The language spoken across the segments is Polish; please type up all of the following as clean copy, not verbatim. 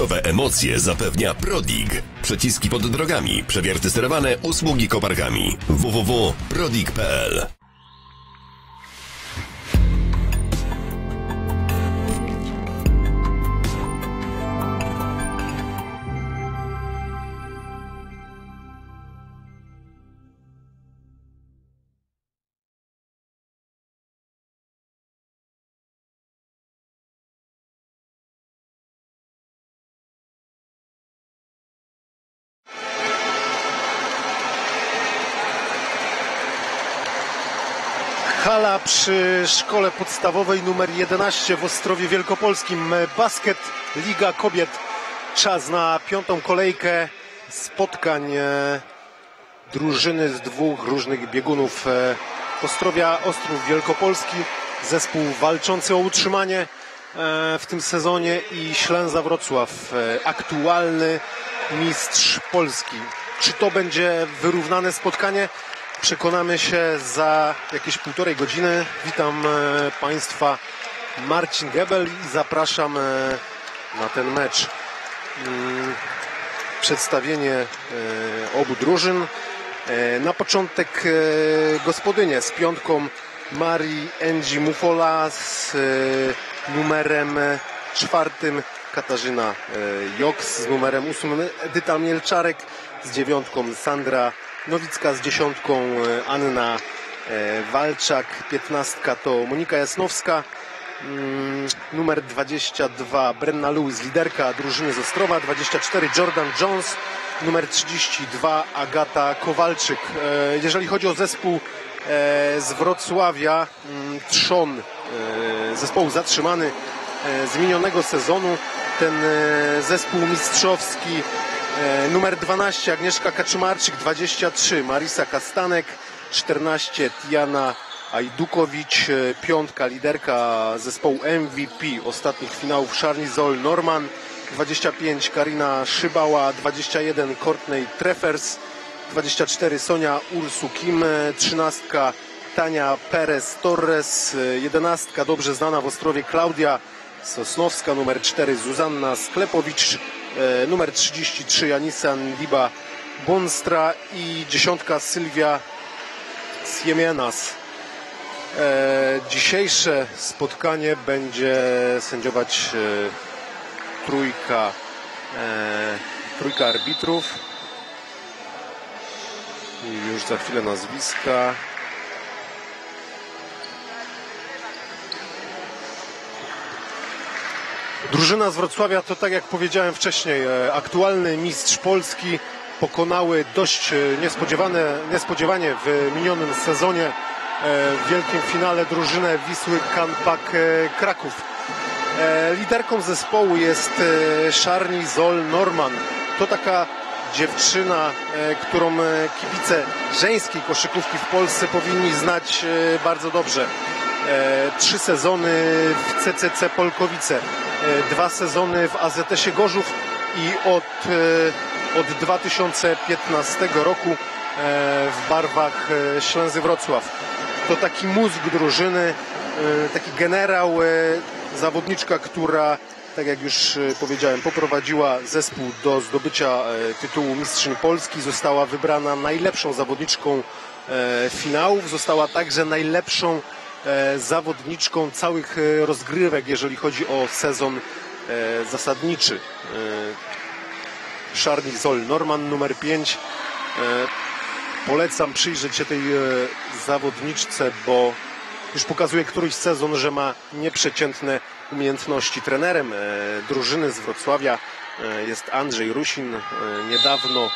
Nowe emocje zapewnia Prodig. Przyciski pod drogami, przewierty sterowane, usługi koparkami. www.prodig.pl. Hala przy szkole podstawowej numer 11 w Ostrowie Wielkopolskim. Basket Liga Kobiet. Czas na piątą kolejkę spotkań drużyny z dwóch różnych biegunów. Ostrowia Ostrów Wielkopolski, zespół walczący o utrzymanie w tym sezonie, i Ślęza Wrocław, aktualny mistrz Polski. Czy to będzie wyrównane spotkanie? Przekonamy się za jakieś półtorej godziny. Witam Państwa, Marcin Gebel, i zapraszam na ten mecz. Przedstawienie obu drużyn. Na początek gospodynie z piątką Marii Angie Mufola, z numerem 4 Katarzyna Joks, z numerem 8 Edyta Mielczarek, z 9 Sandra Nowicka, z 10 Anna Walczak, 15 to Monika Jasnowska, numer 22 Brenna Lewis, liderka drużyny z Ostrowa, 24 Jordan Jones, numer 32 Agata Kowalczyk. Jeżeli chodzi o zespół z Wrocławia, trzon zespołu zatrzymany z minionego sezonu, ten zespół mistrzowski. Numer 12 Agnieszka Kaczymarczyk, 23 Marisa Kastanek, 14 Tiana Ajdukowicz, 5 liderka zespołu MVP ostatnich finałów Szarni Zoll Norman, 25 Karina Szybała, 21 Courtney Treffers, 24 Sonia Ursu Kim, 13 Tania Perez Torres, 11 dobrze znana w Ostrowie Klaudia Sosnowska, numer 4 Zuzanna Sklepowicz, numer 33 Janisa Ndiba Bonstra i 10 Sylwia Siemienas. Dzisiejsze spotkanie będzie sędziować trójka arbitrów. I już za chwilę nazwiska. Drużyna z Wrocławia to, tak jak powiedziałem wcześniej, aktualny mistrz Polski. Pokonały dość niespodziewanie w minionym sezonie w wielkim finale drużynę Wisły Kanpak Kraków. Liderką zespołu jest Szarni Zoll Norman. To taka dziewczyna, którą kibice żeńskiej koszykówki w Polsce powinni znać bardzo dobrze. 3 sezony w CCC Polkowice, 2 sezony w AZS-ie Gorzów i od 2015 roku w barwach Ślęzy Wrocław. To taki mózg drużyny, taki generał, zawodniczka, która, tak jak już powiedziałem, poprowadziła zespół do zdobycia tytułu mistrzyni Polski. Została wybrana najlepszą zawodniczką finałów. Została także najlepszą zawodniczką całych rozgrywek, jeżeli chodzi o sezon zasadniczy. Szarni Zoll Norman, numer 5. Polecam przyjrzeć się tej zawodniczce, bo już pokazuje któryś sezon, że ma nieprzeciętne umiejętności. Trenerem drużyny z Wrocławia jest Andrzej Rusin, niedawno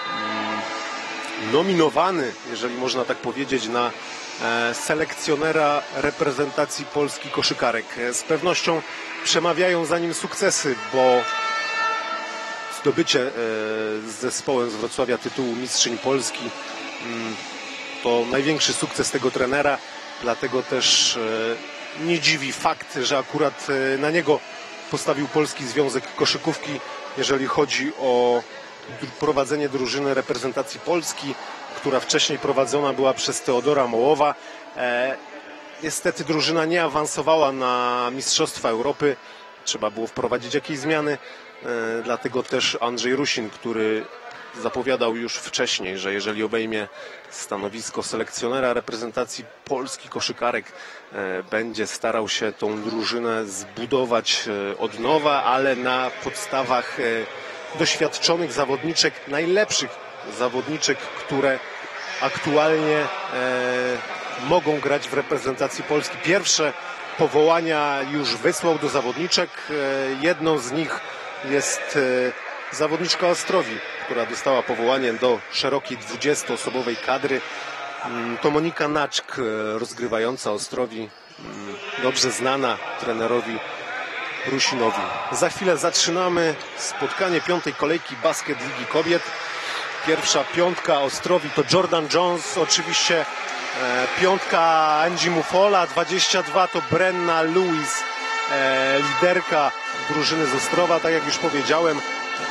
nominowany, jeżeli można tak powiedzieć, na selekcjonera reprezentacji Polski koszykarek. Z pewnością przemawiają za nim sukcesy, bo zdobycie z zespołem z Wrocławia tytułu mistrzyń Polski to największy sukces tego trenera, dlatego też nie dziwi fakt, że akurat na niego postawił Polski Związek Koszykówki, jeżeli chodzi o prowadzenie drużyny reprezentacji Polski, która wcześniej prowadzona była przez Teodora Mołowa. Niestety drużyna nie awansowała na Mistrzostwa Europy. Trzeba było wprowadzić jakieś zmiany. Dlatego też Andrzej Rusin, który zapowiadał już wcześniej, że jeżeli obejmie stanowisko selekcjonera reprezentacji Polski koszykarek, będzie starał się tą drużynę zbudować od nowa, ale na podstawach doświadczonych zawodniczek, najlepszych zawodniczek, które aktualnie mogą grać w reprezentacji Polski. Pierwsze powołania już wysłał do zawodniczek. Jedną z nich jest zawodniczka Ostrowi, która dostała powołanie do szerokiej 20-osobowej kadry. To Monika Naczk, rozgrywająca Ostrowi, dobrze znana trenerowi Rusinowi. Za chwilę zaczynamy spotkanie piątej kolejki basket Ligi Kobiet. Pierwsza piątka Ostrowi to Jordan Jones, oczywiście piątka Angie Mufola, 22 to Brenna Lewis, liderka drużyny z Ostrowa, tak jak już powiedziałem.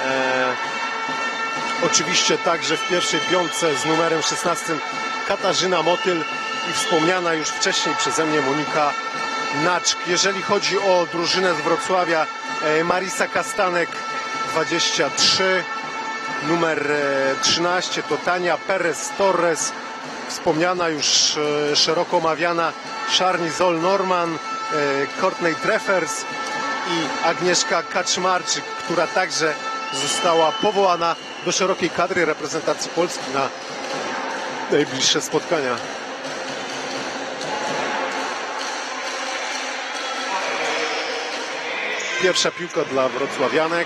Oczywiście także w pierwszej piątce z numerem 16 Katarzyna Motyl i wspomniana już wcześniej przeze mnie Monika Naczk. Jeżeli chodzi o drużynę z Wrocławia, Marisa Kastanek 23, numer 13 to Tania Perez Torres, wspomniana już szeroko omawiana Szarni Zoll-Norman, Courtney Treffers i Agnieszka Kaczmarczyk, która także została powołana do szerokiej kadry reprezentacji Polski na najbliższe spotkania. Pierwsza piłka dla wrocławianek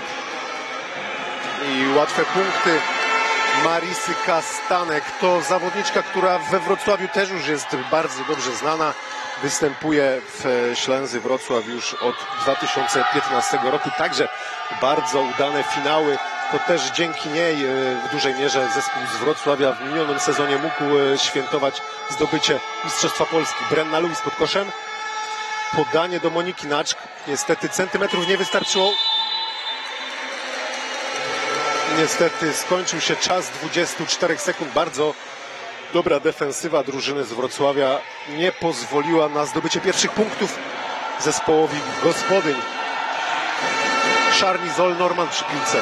i łatwe punkty Marisy Kastanek. To zawodniczka, która we Wrocławiu też już jest bardzo dobrze znana. Występuje w Ślęzy Wrocław już od 2015 roku. Także bardzo udane finały. To też dzięki niej w dużej mierze zespół z Wrocławia w minionym sezonie mógł świętować zdobycie Mistrzostwa Polski. Brenna Lewis pod koszem. Podanie do Moniki Naczk. Niestety centymetrów nie wystarczyło. Niestety skończył się czas 24 sekund. Bardzo dobra defensywa drużyny z Wrocławia nie pozwoliła na zdobycie pierwszych punktów zespołowi gospodyń. Szarni Zoll-Norman przy piłce.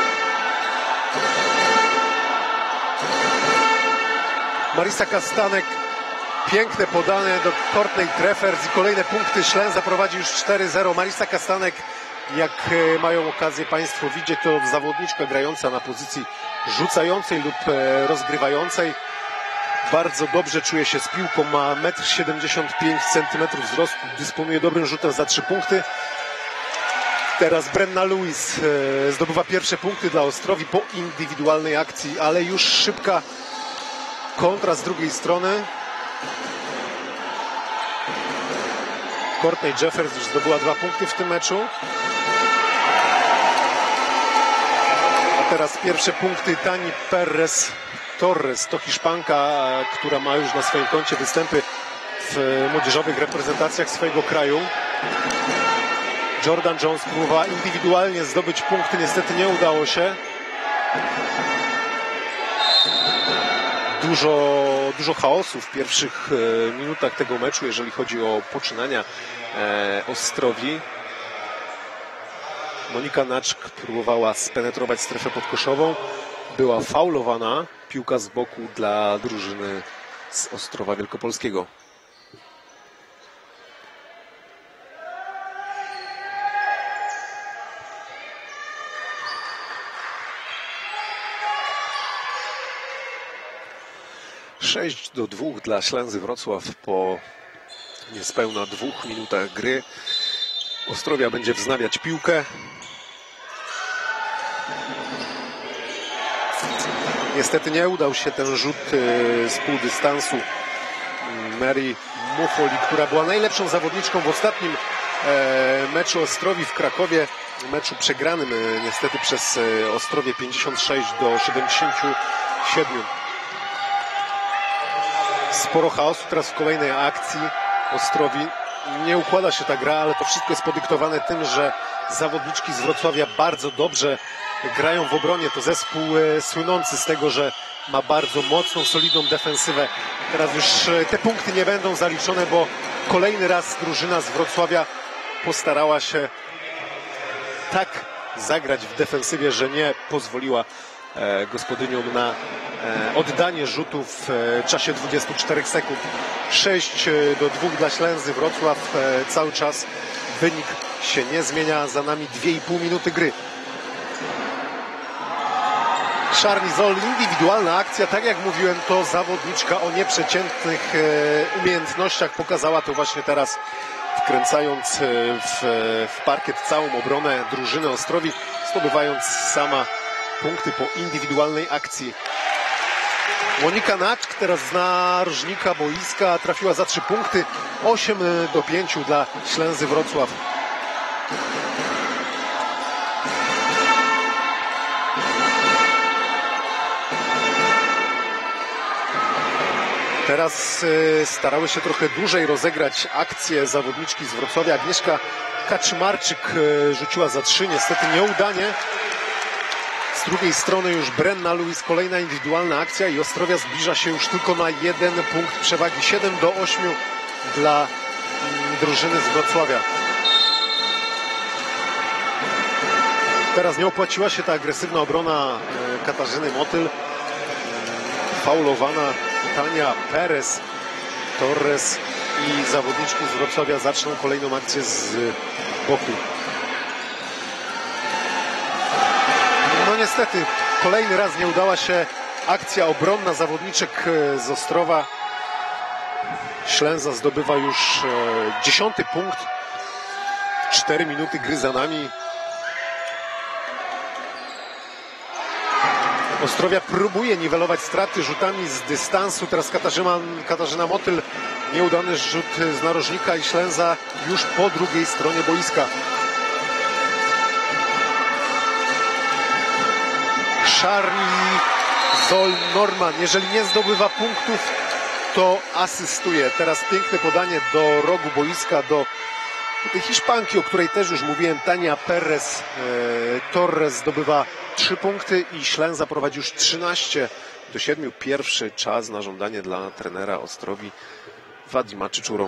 Marisa Kastanek. Piękne podane do Courtney Treffers i kolejne punkty. Ślęza prowadzi już 4-0. Marisa Kastanek, jak mają okazję Państwo widzieć, to zawodniczka grająca na pozycji rzucającej lub rozgrywającej. Bardzo dobrze czuje się z piłką, ma 1,75 m wzrostu, dysponuje dobrym rzutem za 3 punkty. Teraz Brenna Lewis zdobywa pierwsze punkty dla Ostrowi po indywidualnej akcji, ale już szybka kontra z drugiej strony. Courtney Jeffers już zdobyła 2 punkty w tym meczu. A teraz pierwsze punkty Tani Perez Torres. To Hiszpanka, która ma już na swoim koncie występy w młodzieżowych reprezentacjach swojego kraju. Jordan Jones próbowała indywidualnie zdobyć punkty, niestety nie udało się. Dużo chaosu w pierwszych minutach tego meczu, jeżeli chodzi o poczynania Ostrowi. Monika Naczk próbowała spenetrować strefę podkoszową. Była faulowana. Piłka z boku dla drużyny z Ostrowa Wielkopolskiego. Sześć do 2 dla Ślęzy Wrocław po niespełna 2 minutach gry. Ostrowia będzie wznawiać piłkę. Niestety nie udał się ten rzut z półdystansu Mary Mufoli, która była najlepszą zawodniczką w ostatnim meczu Ostrowi w Krakowie. Meczu przegranym niestety przez Ostrowie 56 do 77. Sporo chaosu teraz w kolejnej akcji Ostrowi. Nie układa się ta gra, ale to wszystko jest podyktowane tym, że zawodniczki z Wrocławia bardzo dobrze grają w obronie. To zespół słynący z tego, że ma bardzo mocną, solidną defensywę. Teraz już te punkty nie będą zaliczone, bo kolejny raz drużyna z Wrocławia postarała się tak zagrać w defensywie, że nie pozwoliła gospodyniom na oddanie rzutu w czasie 24 sekund. 6-2 dla Ślęzy Wrocław. Cały czas wynik się nie zmienia. Za nami 2,5 minuty gry. Szarnizol, indywidualna akcja, tak jak mówiłem, to zawodniczka o nieprzeciętnych umiejętnościach. Pokazała to właśnie teraz, wkręcając w parkiet całą obronę drużyny Ostrowi, zdobywając sama punkty po indywidualnej akcji. Monika Naczk teraz z narożnika boiska trafiła za 3 punkty. 8-5 dla Ślęzy Wrocław. Teraz starały się trochę dłużej rozegrać akcję zawodniczki z Wrocławia. Agnieszka Kaczymarczyk rzuciła za 3, niestety nieudanie. Z drugiej strony już Brenna Lewis, kolejna indywidualna akcja i Ostrowia zbliża się już tylko na 1 punkt przewagi. 7-8 dla drużyny z Wrocławia. Teraz nie opłaciła się ta agresywna obrona Katarzyny Motyl. Faulowana Tania Perez Torres i zawodniczki z Wrocławia zaczną kolejną akcję z boku. No niestety, kolejny raz nie udała się akcja obronna zawodniczek z Ostrowa. Ślęza zdobywa już 10. punkt. 4 minuty gry za nami. Ostrowia próbuje niwelować straty rzutami z dystansu. Teraz Katarzyna Motyl, nieudany rzut z narożnika i Ślęza już po drugiej stronie boiska. Szarnizol Norman, jeżeli nie zdobywa punktów, to asystuje. Teraz piękne podanie do rogu boiska, do tej Hiszpanki, o której też już mówiłem. Tania Perez Torres zdobywa 3 punkty i Ślęza prowadzi już 13-7. Pierwszy czas na żądanie dla trenera Ostrowi Wadima Czyczuro.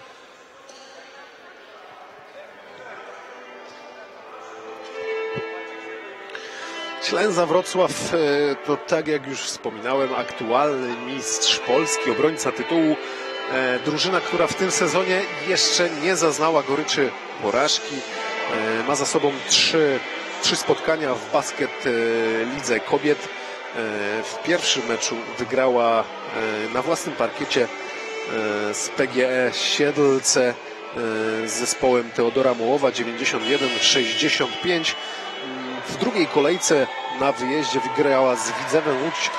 Ślęza Wrocław to, tak jak już wspominałem, aktualny mistrz Polski, obrońca tytułu. Drużyna, która w tym sezonie jeszcze nie zaznała goryczy porażki. Ma za sobą 3 spotkania w basket lidze kobiet. W pierwszym meczu wygrała na własnym parkiecie z PGE Siedlce z zespołem Teodora Mołowa 91-65. W drugiej kolejce na wyjeździe wygrała z Widzewem Łódź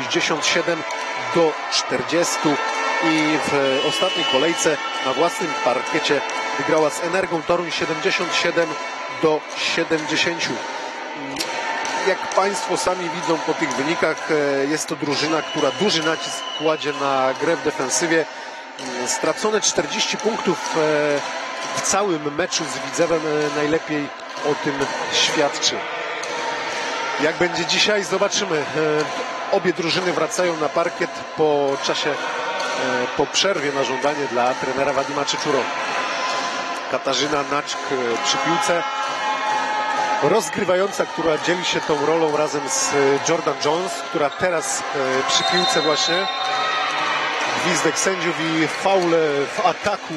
67-40 i w ostatniej kolejce na własnym parkiecie wygrała z Energą Toruń 77-70. Jak Państwo sami widzą po tych wynikach, jest to drużyna, która duży nacisk kładzie na grę w defensywie. Stracone 40 punktów w całym meczu z Widzewem najlepiej o tym świadczy. Jak będzie dzisiaj, zobaczymy. Obie drużyny wracają na parkiet po czasie, po przerwie na żądanie dla trenera Wadima Czyczuro. Katarzyna Naczk przy piłce, rozgrywająca, która dzieli się tą rolą razem z Jordan Jones, która teraz przy piłce właśnie. Gwizdek sędziów i faul w ataku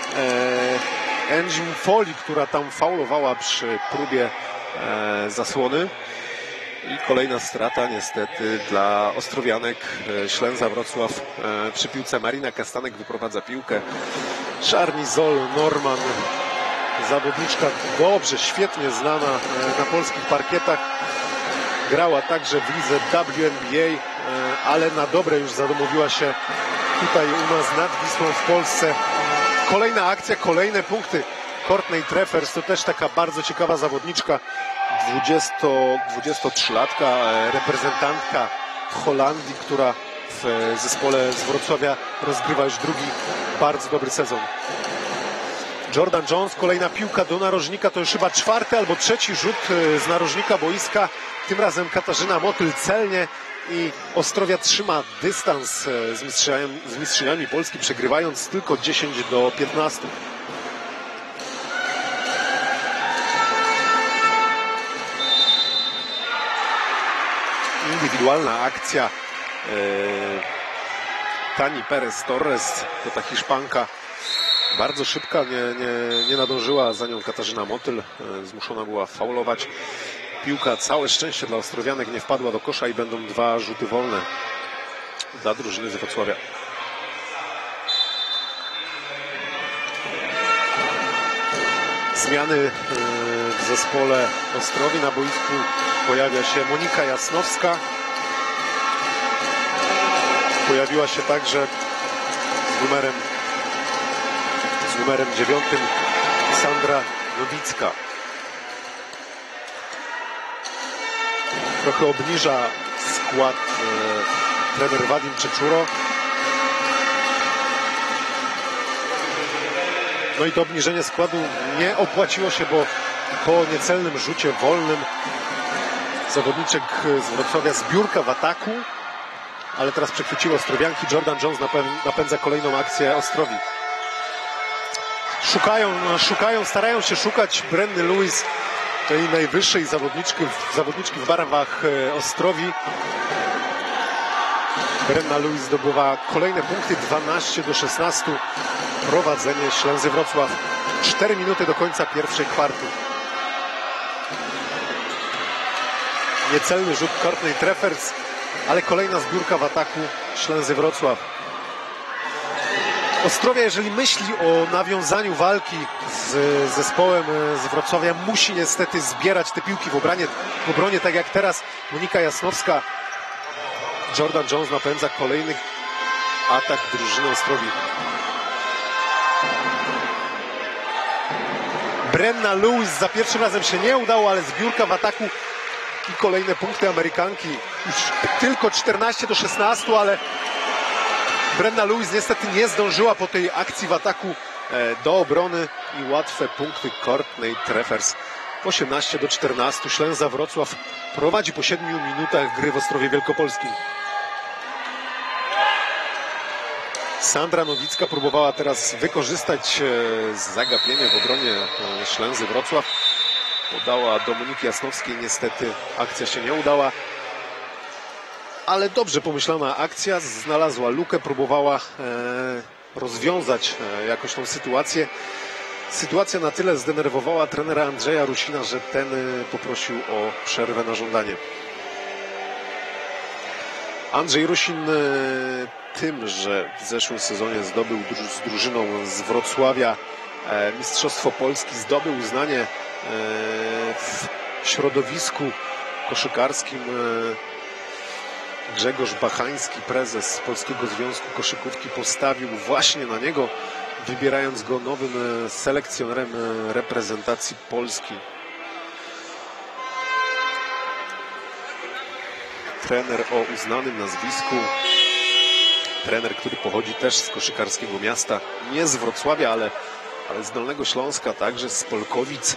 Angie Foley, która tam faulowała przy próbie zasłony. I kolejna strata niestety dla ostrowianek. Ślęza Wrocław przy piłce. Marina Kastanek wyprowadza piłkę. Szarnizol Norman, zawodniczka dobrze, świetnie znana na polskich parkietach. Grała także w lidze WNBA, ale na dobre już zadomowiła się tutaj u nas nad Wisłą w Polsce. Kolejna akcja, kolejne punkty. Courtney Treffers to też taka bardzo ciekawa zawodniczka. 23-latka, reprezentantka Holandii, która w zespole z Wrocławia rozgrywa już drugi bardzo dobry sezon. Jordan Jones, kolejna piłka do narożnika, to już chyba 4. albo 3. rzut z narożnika boiska. Tym razem Katarzyna Motyl celnie i Ostrowia trzyma dystans z mistrzyniami Polski, przegrywając tylko 10-15. Indywidualna akcja Tani Perez Torres, to ta Hiszpanka, bardzo szybka, nie nadążyła za nią Katarzyna Motyl, zmuszona była faulować. Piłka, całe szczęście dla Ostrowianek, nie wpadła do kosza i będą 2 rzuty wolne dla drużyny z Wrocławia. Zmiany w zespole Ostrowi. Na boisku pojawia się Monika Jasnowska. Pojawiła się także z numerem 9 Sandra Nowicka. Trochę obniża skład trener Wadim Czeczuro. No i to obniżenie składu nie opłaciło się, bo po niecelnym rzucie wolnym zawodniczek z Wrocławia zbiórka w ataku, ale teraz przechwyciło Ostrowianki. Jordan Jones napędza kolejną akcję Ostrowi. Starają się szukać Brenny Lewis, tej najwyższej zawodniczki w barwach Ostrowi. Brenna Lewis zdobywa kolejne punkty, 12-16. Prowadzenie Ślęzy Wrocław. 4 minuty do końca pierwszej kwarty. Niecelny rzut Courtney Treffers, ale kolejna zbiórka w ataku Ślęzy Wrocław. Ostrowia, jeżeli myśli o nawiązaniu walki z zespołem z Wrocławia, musi niestety zbierać te piłki w obronie, tak jak teraz Monika Jasnowska. Jordan Jones napędza kolejny atak drużyny Ostrowi. Brenna Lewis za pierwszym razem się nie udało, ale zbiórka w ataku i kolejne punkty Amerykanki. Już tylko 14-16, ale Brenna Lewis niestety nie zdążyła po tej akcji w ataku do obrony i łatwe punkty Courtney Treffers. 18-14. Ślęza Wrocław prowadzi po 7 minutach gry w Ostrowie Wielkopolskim. Sandra Nowicka próbowała teraz wykorzystać zagapienie w obronie Ślęzy Wrocław. Podała do Moniki Jasnowskiej, niestety akcja się nie udała. Ale dobrze pomyślana akcja, znalazła lukę, próbowała rozwiązać jakoś tą sytuację. Sytuacja na tyle zdenerwowała trenera Andrzeja Rusina, że ten poprosił o przerwę na żądanie. Andrzej Rusin tym, że w zeszłym sezonie zdobył z drużyną z Wrocławia Mistrzostwo Polski, zdobył uznanie w środowisku koszykarskim. Grzegorz Bachański, prezes Polskiego Związku Koszykówki, postawił właśnie na niego, wybierając go nowym selekcjonerem reprezentacji Polski. Trener o uznanym nazwisku, trener, który pochodzi też z koszykarskiego miasta, nie z Wrocławia, ale z Dolnego Śląska, także z Polkowic.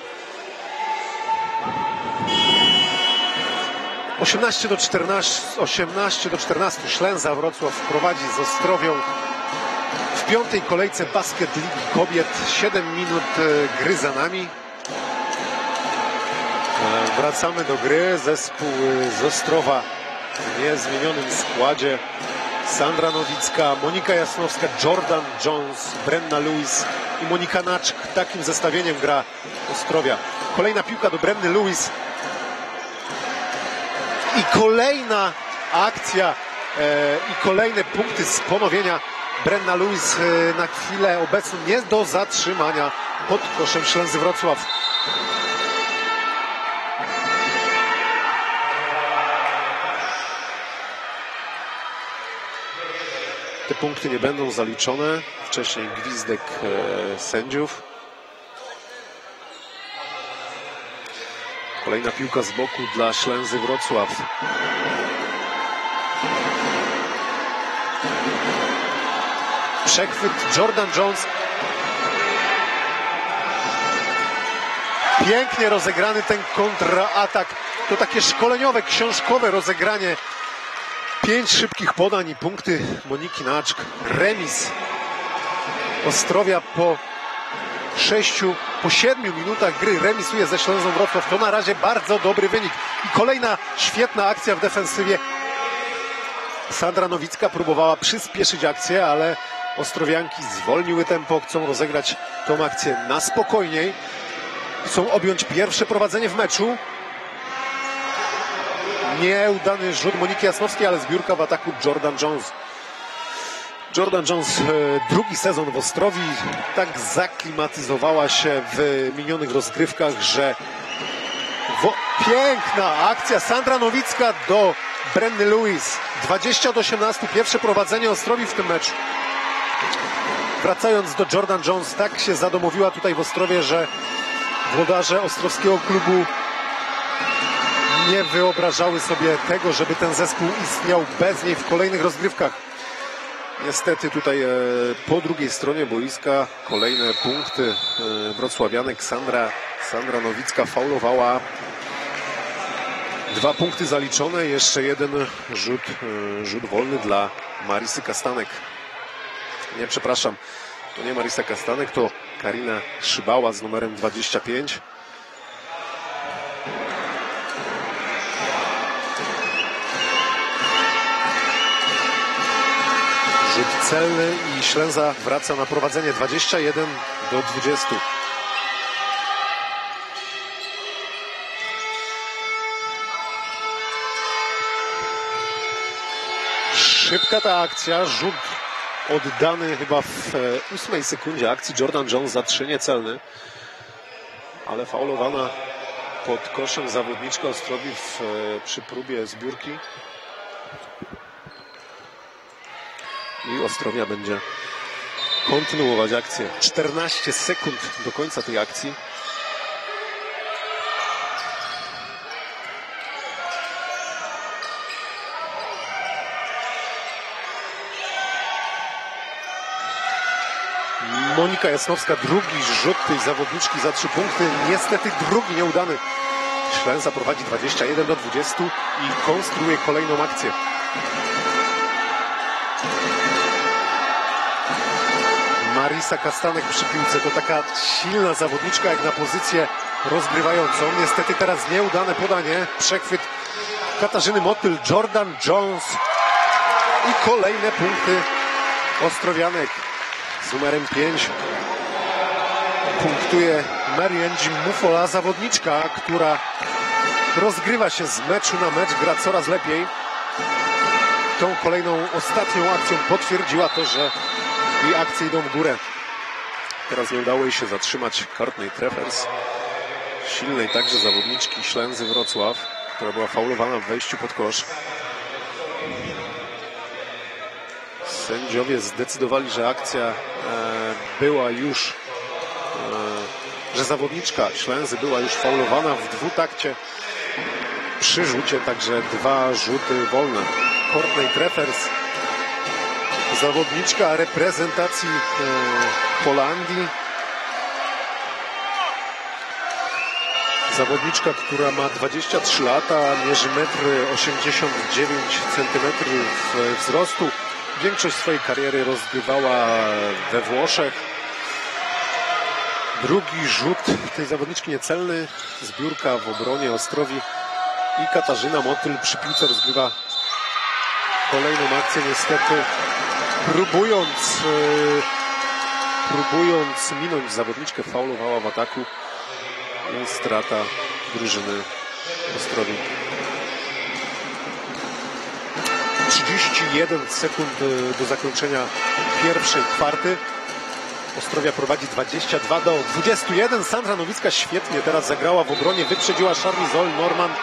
18-14 Ślęza Wrocław prowadzi z Ostrowią w 5. kolejce Basket Ligi Kobiet. 7 minut gry za nami. Wracamy do gry. Zespół z Ostrowa w niezmienionym składzie. Sandra Nowicka, Monika Jasnowska, Jordan Jones, Brenna Lewis i Monika Naczk. Takim zestawieniem gra Ostrowia. Kolejna piłka do Brenny Lewis. I kolejna akcja i kolejne punkty z ponowienia. Brenna Lewis na chwilę obecną nie do zatrzymania pod koszem Ślęzy Wrocław. Te punkty nie będą zaliczone. Wcześniej gwizdek sędziów. Kolejna piłka z boku dla Ślęzy Wrocław. Przechwyt Jordan Jones. Pięknie rozegrany ten kontratak. To takie szkoleniowe, książkowe rozegranie. 5 szybkich podań i punkty Moniki Naczk. Remis Ostrowia po 7 minutach gry remisuje ze Ślęzą Wrocław. To na razie bardzo dobry wynik. I kolejna świetna akcja w defensywie. Sandra Nowicka próbowała przyspieszyć akcję, ale ostrowianki zwolniły tempo, chcą rozegrać tą akcję na spokojniej. Chcą objąć pierwsze prowadzenie w meczu. Nieudany rzut Moniki Jasnowskiej, ale zbiórka w ataku Jordan Jones. Jordan Jones drugi sezon w Ostrowi, tak zaklimatyzowała się w minionych rozgrywkach, że piękna akcja. Sandra Nowicka do Brenny Lewis. 20-18, pierwsze prowadzenie Ostrowi w tym meczu. Wracając do Jordan Jones, tak się zadomowiła tutaj w Ostrowie, że włodarze ostrowskiego klubu nie wyobrażały sobie tego, żeby ten zespół istniał bez niej w kolejnych rozgrywkach. Niestety tutaj po drugiej stronie boiska kolejne punkty wrocławianek. Sandra Nowicka faulowała. 2 punkty zaliczone, jeszcze jeden rzut wolny dla Marisy Kastanek. Nie, przepraszam, to nie Marisa Kastanek, to Karina Szybała z numerem 25. Rzut celny i Ślęza wraca na prowadzenie 21-20. Szybka ta akcja, rzut oddany chyba w 8 sekundzie akcji. Jordan Jones za 3 niecelny, ale faulowana pod koszem zawodniczka Ostrowi przy próbie zbiórki. I Ostrowia będzie kontynuować akcję. 14 sekund do końca tej akcji. Monika Jasnowska, drugi rzut tej zawodniczki za 3 punkty. Niestety drugi nieudany. Ślęza prowadzi 21-20 i konstruuje kolejną akcję. Marisa Kastanek przy piłce to taka silna zawodniczka jak na pozycję rozgrywającą. Niestety teraz nieudane podanie. Przechwyt Katarzyny Motyl, Jordan Jones i kolejne punkty ostrowianek. Z numerem 5 punktuje Marianne Mufola, zawodniczka, która rozgrywa się z meczu na mecz, gra coraz lepiej. Tą kolejną, ostatnią akcją potwierdziła to, że jej akcje idą w górę. Teraz nie udało jej się zatrzymać Courtney Treffers, silnej także zawodniczki Ślęzy Wrocław, która była faulowana w wejściu pod kosz. Sędziowie zdecydowali, że akcja była już, że zawodniczka Ślęzy była już faulowana w dwutakcie przy rzucie, także 2 rzuty wolne. Courtney Treffers, zawodniczka reprezentacji Holandii. Zawodniczka, która ma 23 lata, mierzy 1,89 m wzrostu. Większość swojej kariery rozgrywała we Włoszech. Drugi rzut tej zawodniczki niecelny. Zbiórka w obronie Ostrowi. I Katarzyna Motyl przy piłce rozgrywa kolejną akcję. Niestety próbując minąć zawodniczkę, faulowała w ataku. I strata drużyny Ostrowi. 31 sekund do zakończenia pierwszej kwarty. Ostrowia prowadzi 22-21. Sandra Nowicka świetnie teraz zagrała w obronie. Wyprzedziła Charlize Norman.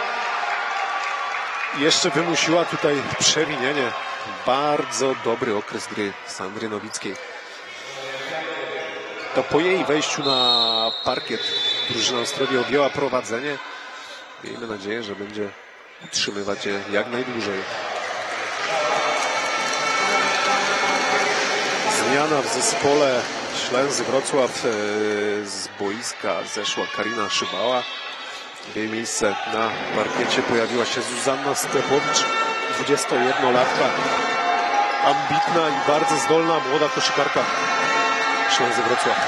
I jeszcze wymusiła tutaj przewinienie. Bardzo dobry okres gry Sandry Nowickiej. To po jej wejściu na parkiet drużyna Ostrowi objęła prowadzenie. Miejmy nadzieję, że będzie utrzymywać je jak najdłużej. Zmiana w zespole Ślęzy Wrocław. Z boiska zeszła Karina Szybała. W jej miejsce na parkiecie pojawiła się Zuzanna Sklepowicz, 21-latka. Ambitna i bardzo zdolna młoda koszykarka Ślęzy Wrocław.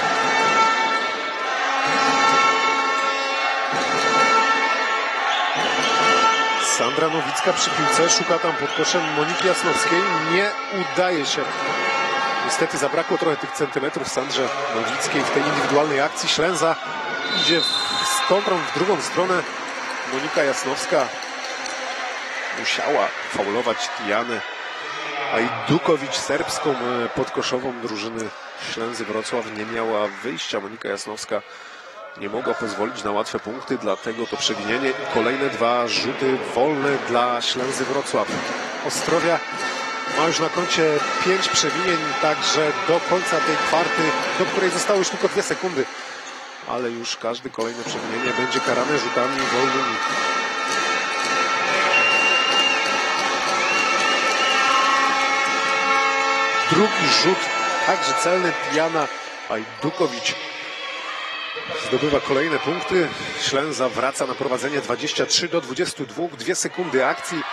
Sandra Nowicka przy piłce, szuka tam pod koszem Moniki Jasnowskiej, nie udaje się. Niestety zabrakło trochę tych centymetrów Sandrze Nowickiej w tej indywidualnej akcji. Ślęza idzie z kontrą w drugą stronę. Monika Jasnowska musiała faulować Tijanę Ajdukowicz, serbską podkoszową drużyny Ślęzy Wrocław. Nie miała wyjścia. Monika Jasnowska nie mogła pozwolić na łatwe punkty, dlatego to przewinienie i kolejne 2 rzuty wolne dla Ślęzy Wrocław. Ostrowia ma już na koncie 5 przewinień, także do końca tej kwarty, do której zostały już tylko 2 sekundy. Ale już każde kolejne przewinienie będzie karane rzutami wolnymi. Drugi rzut, także celny. Tijana Ajdukowicz zdobywa kolejne punkty. Ślęza wraca na prowadzenie 23-22. 2 sekundy akcji.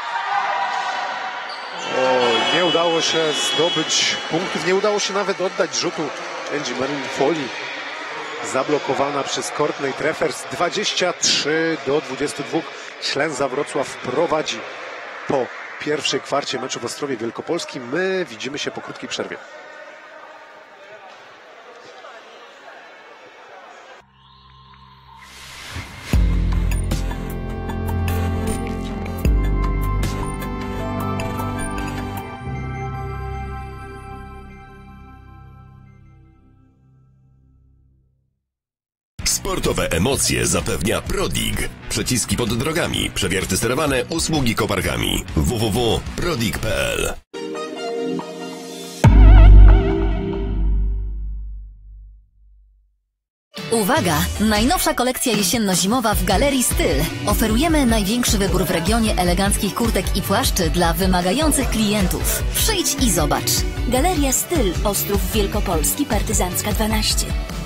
Nie udało się zdobyć punktów. Nie udało się nawet oddać rzutu. Angie Marin Foley zablokowana przez Courtney Treffers. 23-22. Ślęza Wrocław prowadzi po pierwszej kwarcie meczu w Ostrowie Wielkopolskim. My widzimy się po krótkiej przerwie. Sportowe emocje zapewnia Prodig. Przeciski pod drogami, przewierty sterowane, usługi koparkami. www.prodig.pl. Uwaga! Najnowsza kolekcja jesienno-zimowa w Galerii Styl. Oferujemy największy wybór w regionie eleganckich kurtek i płaszczy dla wymagających klientów. Przyjdź i zobacz. Galeria Styl, Ostrów Wielkopolski, Partyzancka 12.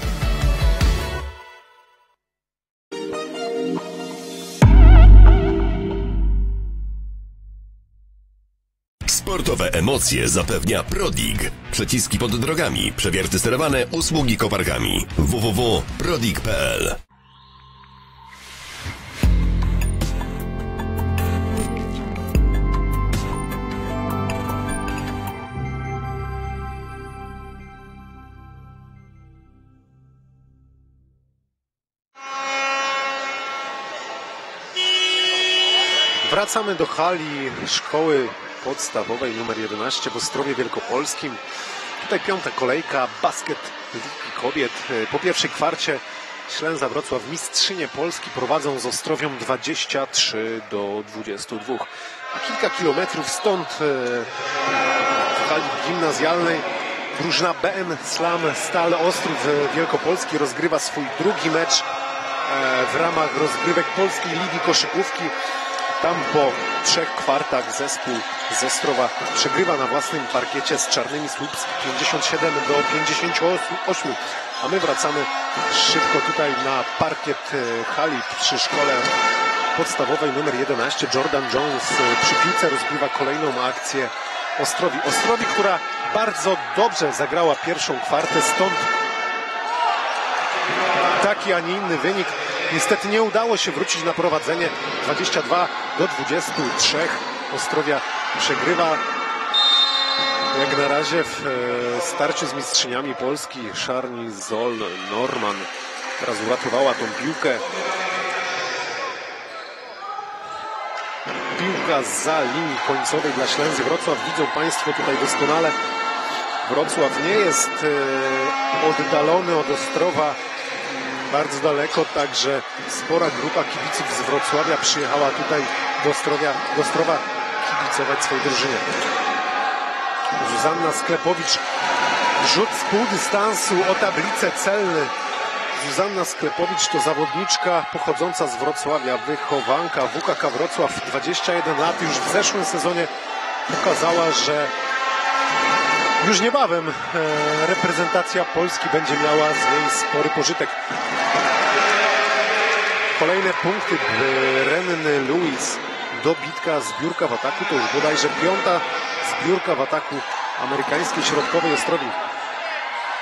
Sportowe emocje zapewnia Prodig. Przeciski pod drogami, przewierty sterowane, usługi koparkami. www.prodig.pl. Wracamy do hali szkoły podstawowej numer 11 w Ostrowie Wielkopolskim. Tutaj 5. kolejka, basket Ligi Kobiet. Po pierwszej kwarcie Ślęza Wrocław, mistrzynie Polski, prowadzą z Ostrowią 23-22. A kilka kilometrów stąd w hali gimnazjalnej drużyna BM Slam Stal Ostrów Wielkopolski rozgrywa swój drugi mecz w ramach rozgrywek Polskiej Ligi Koszykówki. Tam po 3 kwartach zespół z Ostrowa przegrywa na własnym parkiecie z Czarnymi Słupsk 57-58. A my wracamy szybko tutaj na parkiet hali przy szkole podstawowej numer 11. Jordan Jones przy piłce rozgrywa kolejną akcję Ostrowi, która bardzo dobrze zagrała pierwszą kwartę, stąd taki, a nie inny wynik. Niestety nie udało się wrócić na prowadzenie 22-23. Ostrowia przegrywa jak na razie w starciu z mistrzyniami Polski. Szarni Zol Norman teraz uratowała tą piłkę. Piłka za linii końcowej dla Ślęzy Wrocław. Widzą Państwo tutaj doskonale. Wrocław nie jest oddalony od Ostrowa bardzo daleko, także spora grupa kibiców z Wrocławia przyjechała tutaj do Ostrowa kibicować swojej drużynie. Zuzanna Sklepowicz, rzut z pół dystansu o tablicę, celny. Zuzanna Sklepowicz to zawodniczka pochodząca z Wrocławia, wychowanka WKK Wrocław, 21 lat. Już w zeszłym sezonie pokazała, że już niebawem reprezentacja Polski będzie miała z niej spory pożytek. Kolejne punkty Renny Lewis. Dobitka, zbiórka w ataku. To już bodajże 5. zbiórka w ataku amerykańskiej środkowej Ostrowi.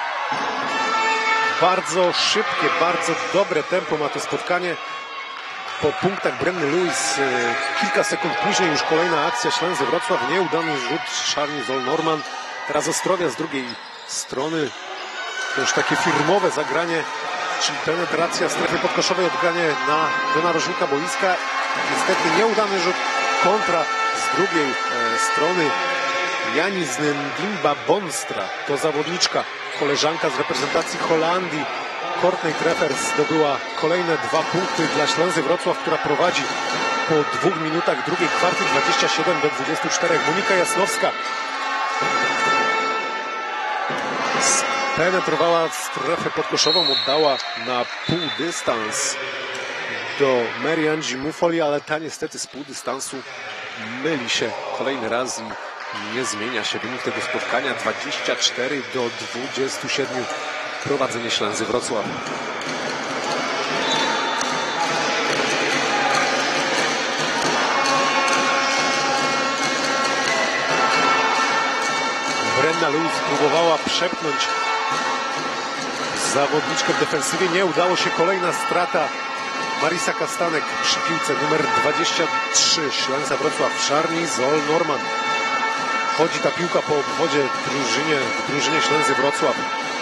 Bardzo szybkie, bardzo dobre tempo ma to spotkanie. Po punktach Brenny Lewis kilka sekund później już kolejna akcja Ślęzy Wrocław. Nieudany rzut Charny Zoll-Norman. Teraz Ostrowia z drugiej strony. To już takie firmowe zagranie, czyli penetracja strefy podkoszowej, odgranie do narożnika boiska. Niestety nieudany rzut, kontra z drugiej strony. Janis Ndimba Bonstra to zawodniczka, koleżanka z reprezentacji Holandii. Courtney Treffers zdobyła kolejne 2 punkty dla Ślęzy Wrocław, która prowadzi po 2 minutach drugiej kwarty 27-24. Monika Jasnowska penetrowała strefę podkoszową, oddała na półdystans do Mary Angie Mufoli, ale ta niestety z półdystansu myli się kolejny raz i nie zmienia się wynik tego spotkania. 24-27 prowadzenie Ślęzy Wrocław. Brenna Lewis próbowała przepchnąć zawodniczkę w defensywie. Nie udało się. Kolejna strata. Marisa Kastanek przy piłce numer 23. Ślęza Wrocław. Charny Zoll-Norman. Chodzi ta piłka po obwodzie w drużynie Ślęzy Wrocław.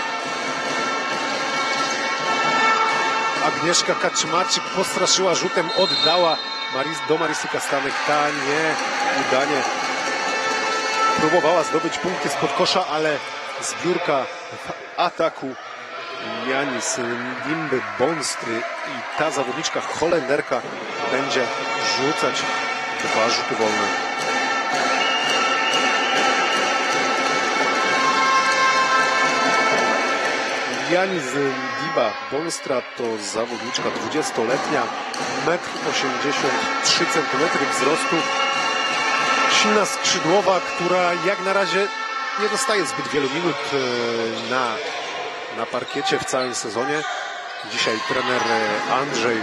Agnieszka Kaczmarczyk postraszyła rzutem, oddała do Marisy Kastanek. Ta nieudanie próbowała zdobyć punkty spod kosza, ale zbiórka w ataku Janis Ndimby Bonstry i ta zawodniczka Holenderka będzie rzucać 2 rzuty wolne. Janis Ndimba Bonstra to zawodniczka 20-letnia, 1,83 m wzrostu. Silna skrzydłowa, która jak na razie nie dostaje zbyt wielu minut na parkiecie w całym sezonie. Dzisiaj trener Andrzej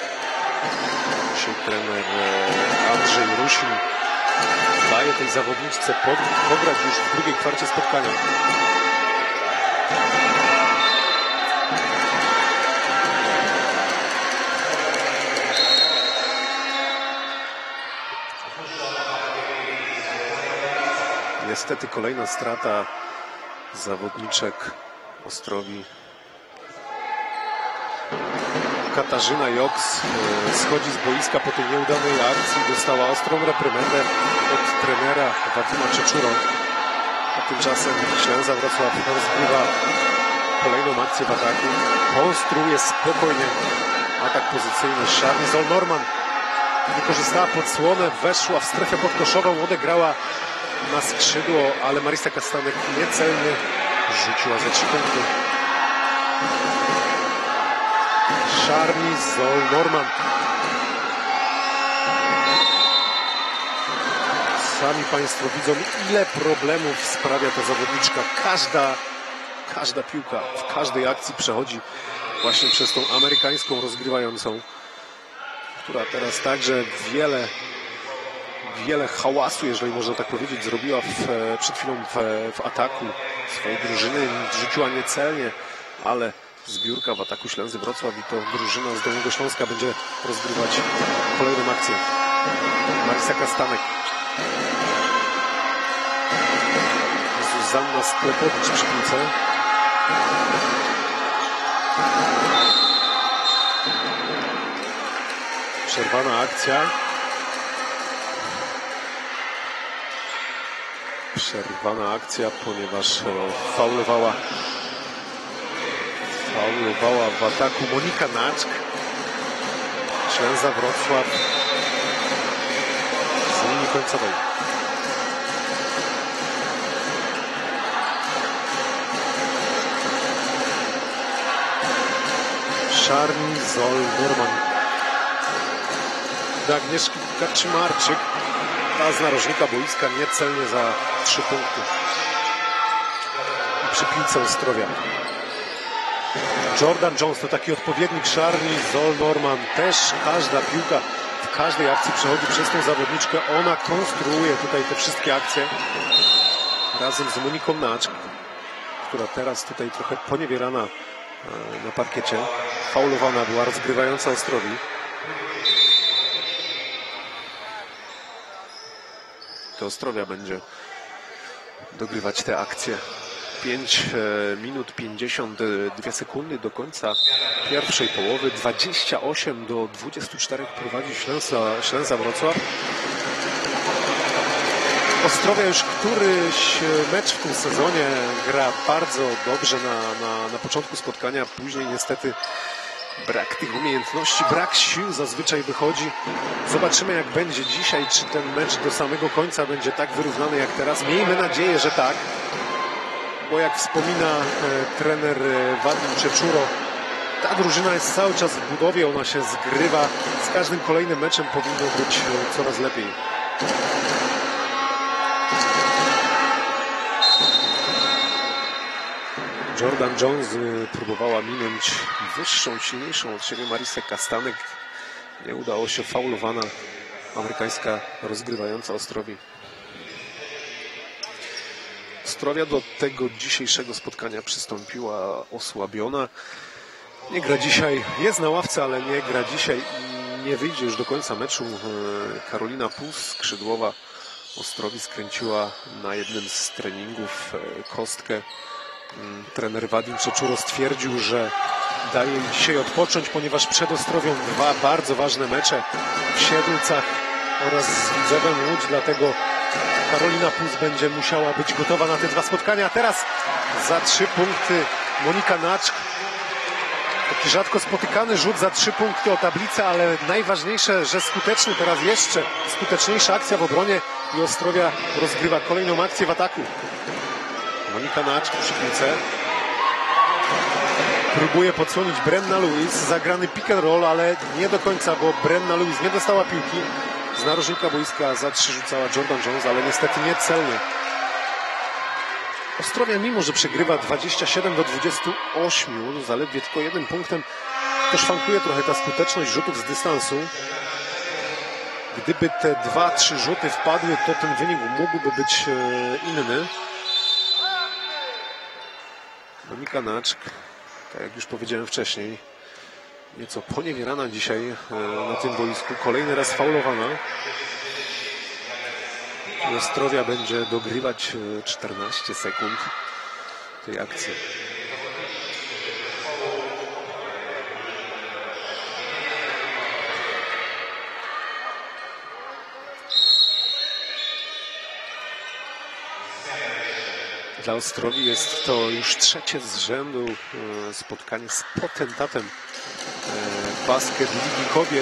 Rusin daje tej zawodniczce pograć już w drugiej kwarcie spotkania. Niestety kolejna strata zawodniczek Ostrowi. Katarzyna Joks schodzi z boiska po tej nieudanej akcji. Dostała ostrą reprymendę od trenera Wadima Czeczuro. A tymczasem Ślęza Wrocław rozgrywa kolejną akcję w ataku. Konstruuje spokojnie atak pozycyjny. Charny Zoll-Norman wykorzystała podsłonę, weszła w strefę podkoszową, odegrała na skrzydło, ale Marisa Kastanek niecelnie rzuciła za 3 punkty. Charny Zoll-Norman. Sami Państwo widzą, ile problemów sprawia ta zawodniczka. Każda piłka w każdej akcji przechodzi właśnie przez tą amerykańską rozgrywającą, która teraz także wiele hałasu, jeżeli można tak powiedzieć, zrobiła przed chwilą w ataku swojej drużyny. Rzuciła niecelnie, ale zbiórka w ataku Ślęzy Wrocław i to drużyna z Dolnego Śląska będzie rozgrywać kolejną akcję. Marisa Kastanek. Zuzanna Sklepowicz przy piłce. Przerwana akcja. Ponieważ faulowała w ataku Monika Naczk. Ślęza Wrocław z linii końcowej. Charny Zoll-Norman. Do Agnieszki Kaczmarczyk. Ta z narożnika boiska niecelnie za 3 punkty. I przy piłce Ostrowia. Jordan Jones to taki odpowiednik Charny Zoll-Norman. Też każda piłka w każdej akcji przechodzi przez tą zawodniczkę. Ona konstruuje tutaj te wszystkie akcje razem z Moniką Naczk, która teraz tutaj trochę poniewierana na parkiecie. Faulowana była rozgrywająca Ostrowi. to Ostrowia będzie dogrywać te akcje. 5 minut 52 sekundy do końca pierwszej połowy. 28-24 prowadzi Ślęza Wrocław. Ostrowia już któryś mecz w tym sezonie gra bardzo dobrze na początku spotkania. Później niestety brak tych umiejętności, brak sił zazwyczaj wychodzi. Zobaczymy, jak będzie dzisiaj, czy ten mecz do samego końca będzie tak wyrównany jak teraz. Miejmy nadzieję, że tak, bo jak wspomina trener Wadim Czeczuro, ta drużyna jest cały czas w budowie, ona się zgrywa. Z każdym kolejnym meczem powinno być coraz lepiej. Jordan Jones próbowała minąć wyższą, silniejszą od siebie Marisę Kastanek. Nie udało się, faulowana amerykańska rozgrywająca Ostrowi. Ostrowia do tego dzisiejszego spotkania przystąpiła osłabiona. Nie gra dzisiaj, jest na ławce, ale nie gra dzisiaj i nie wyjdzie już do końca meczu. Karolina Pus, skrzydłowa Ostrowi, skręciła na jednym z treningów kostkę. Trener Wadim Czeczuro stwierdził, że daje jej dzisiaj odpocząć, ponieważ przed Ostrowią 2 bardzo ważne mecze w Siedlcach oraz z Widzewem Łódź, dlatego Karolina Pus będzie musiała być gotowa na te 2 spotkania. A teraz za 3 punkty Monika Naczk. Taki rzadko spotykany rzut za 3 punkty o tablicę, ale najważniejsze, że skuteczny. Teraz jeszcze skuteczniejsza akcja w obronie i Ostrowia rozgrywa kolejną akcję w ataku. Monika Naczk przy piłce. Próbuje podsłonić Brenna Lewis. Zagrany pick and roll, ale nie do końca, bo Brenna Lewis nie dostała piłki. Z narożnika boiska za 3 rzucała Jordan Jones, ale niestety nie celnie. Ostrowia, mimo że przegrywa 27-28, zaledwie tylko 1 punktem, to szwankuje trochę ta skuteczność rzutów z dystansu. Gdyby te 2-3 rzuty wpadły, to ten wynik mógłby być inny. Monika Naczk, tak jak już powiedziałem wcześniej, nieco poniewierana dzisiaj na tym boisku. Kolejny raz faulowana. Ostrowia będzie dogrywać 14 sekund tej akcji. Dla Ostrowi jest to już 3. z rzędu spotkanie z potentatem basket Ligi Kobiet.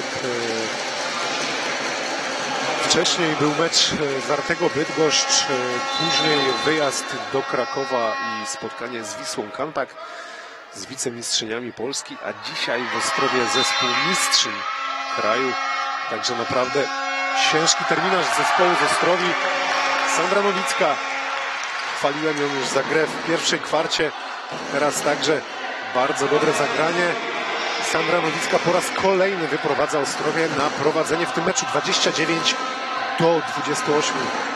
Wcześniej był mecz z Artego Bydgoszcz, później wyjazd do Krakowa i spotkanie z Wisłą Kantak, z wicemistrzyniami Polski, a dzisiaj w Ostrowie zespół mistrzyń kraju. Także naprawdę ciężki terminarz zespołu z Ostrowi. Sandra Nowicka. Chwaliłem ją już za grę w pierwszej kwarcie. Teraz także bardzo dobre zagranie. Sandra Nowicka po raz kolejny wyprowadza Ostrowię na prowadzenie w tym meczu 29-28.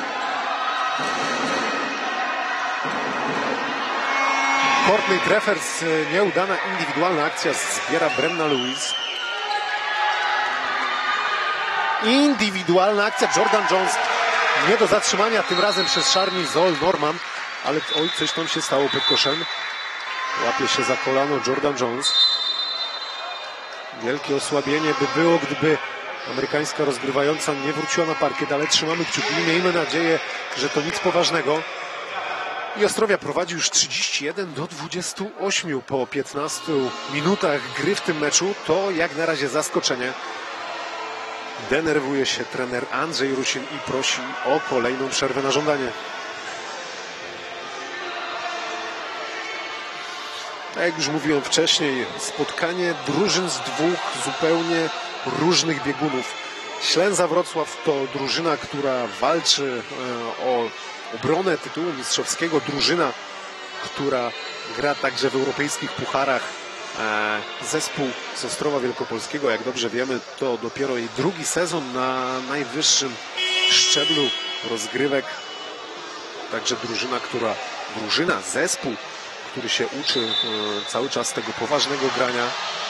Courtney Treffers, nieudana indywidualna akcja, zbiera Brenna Lewis. Indywidualna akcja Jordan Jones. Nie do zatrzymania tym razem przez Charny Zoll Norman, ale oj, coś tam się stało pod koszem. Łapie się za kolano Jordan Jones. Wielkie osłabienie by było, gdyby amerykańska rozgrywająca nie wróciła na parkiet, ale trzymamy kciuki. Miejmy nadzieję, że to nic poważnego. I Ostrowia prowadzi już 31-28 po 15 minutach gry w tym meczu. To jak na razie zaskoczenie. Denerwuje się trener Andrzej Rusin i prosi o kolejną przerwę na żądanie. Tak jak już mówiłem wcześniej, spotkanie drużyn z 2 zupełnie różnych biegunów. Ślęza Wrocław to drużyna, która walczy o obronę tytułu mistrzowskiego. Drużyna, która gra także w europejskich pucharach. Zespół z Ostrowa Wielkopolskiego, jak dobrze wiemy, to dopiero jej 2. sezon na najwyższym szczeblu rozgrywek. Także zespół, który się uczy cały czas tego poważnego grania.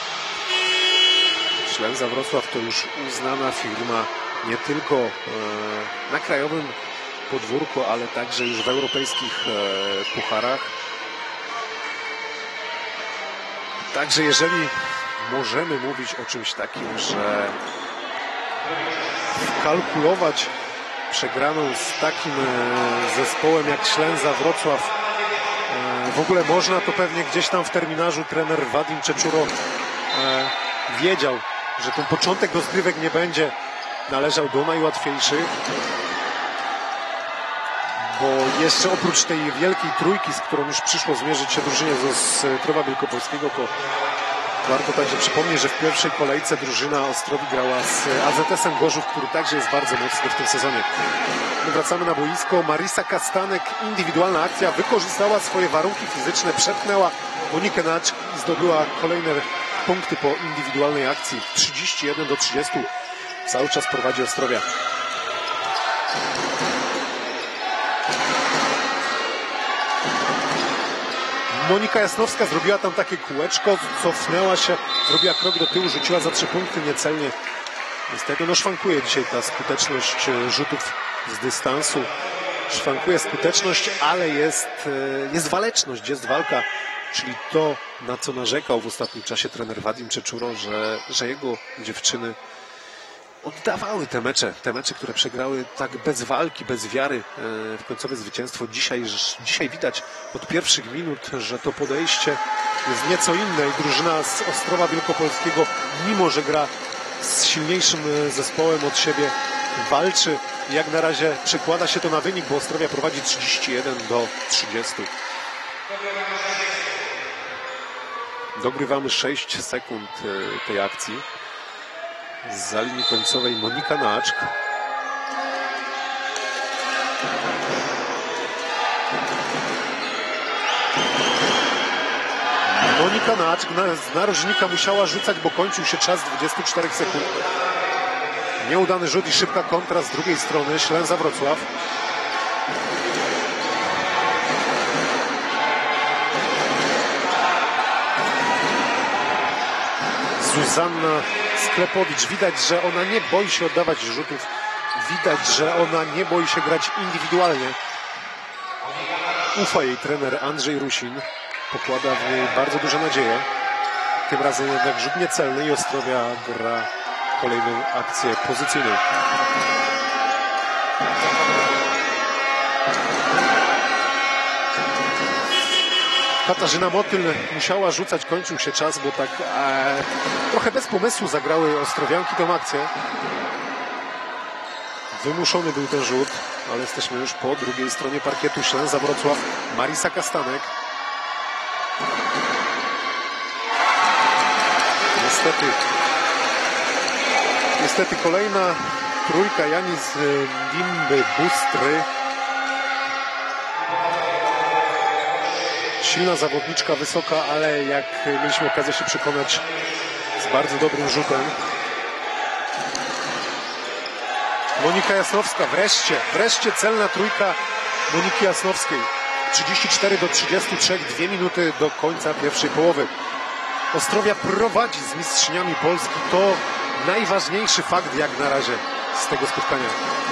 Ślęza Wrocław to już uznana firma nie tylko na krajowym podwórku, ale także już w europejskich pucharach. Także jeżeli możemy mówić o czymś takim, że kalkulować przegraną z takim zespołem jak Ślęza Wrocław w ogóle można, to pewnie gdzieś tam w terminarzu trener Wadim Czeczuro wiedział, że ten początek rozgrywek nie będzie należał do najłatwiejszych, bo jeszcze oprócz tej wielkiej trójki, z którą już przyszło zmierzyć się drużynie z Ostrowa Wielkopolskiego, to warto także przypomnieć, że w pierwszej kolejce drużyna Ostrowi grała z AZS-em Gorzów, który także jest bardzo mocny w tym sezonie. My wracamy na boisko. Marisa Kastanek, indywidualna akcja, wykorzystała swoje warunki fizyczne, przepchnęła Monikę Naczk i zdobyła kolejne punkty po indywidualnej akcji. 31-30. Cały czas prowadzi Ostrowia. Monika Jasnowska zrobiła tam takie kółeczko, cofnęła się, zrobiła krok do tyłu, rzuciła za 3 punkty niecelnie. Niestety no szwankuje dzisiaj ta skuteczność rzutów z dystansu. Szwankuje skuteczność, ale jest waleczność, jest walka. Czyli to, na co narzekał w ostatnim czasie trener Wadim Czeczuro, że jego dziewczyny oddawały te mecze, które przegrały tak bez walki, bez wiary w końcowe zwycięstwo. Dzisiaj widać od pierwszych minut, że to podejście jest nieco inne i drużyna z Ostrowa Wielkopolskiego, mimo że gra z silniejszym zespołem od siebie, walczy. Jak na razie przekłada się to na wynik, bo Ostrowia prowadzi 31-30. Dogrywamy 6 sekund tej akcji. Za linii końcowej Monika Naczk. Monika Naczk z narożnika musiała rzucać, bo kończył się czas 24 sekund. Nieudany rzut i szybka kontra z drugiej strony. Ślęza Wrocław. Zuzanna Sklepowicz. Widać, że ona nie boi się oddawać rzutów. Widać, że ona nie boi się grać indywidualnie. Ufa jej trener Andrzej Rusin. Pokłada w niej bardzo duże nadzieje. Tym razem jednak rzut niecelny i Ostrowia gra kolejną akcję pozycyjną. Katarzyna Motyl musiała rzucać, kończył się czas, bo tak trochę bez pomysłu zagrały ostrowianki tą akcję. Wymuszony był ten rzut, ale jesteśmy już po drugiej stronie parkietu. Ślęza Wrocław, Marisa Kastanek. Niestety kolejna trójka Janis Limby Bustry. Silna zawodniczka, wysoka, ale jak mieliśmy okazję się przekonać, z bardzo dobrym rzutem. Monika Jasnowska, wreszcie celna trójka Moniki Jasnowskiej. 34-33, 2 minuty do końca pierwszej połowy. Ostrowia prowadzi z mistrzyniami Polski. To najważniejszy fakt jak na razie z tego spotkania.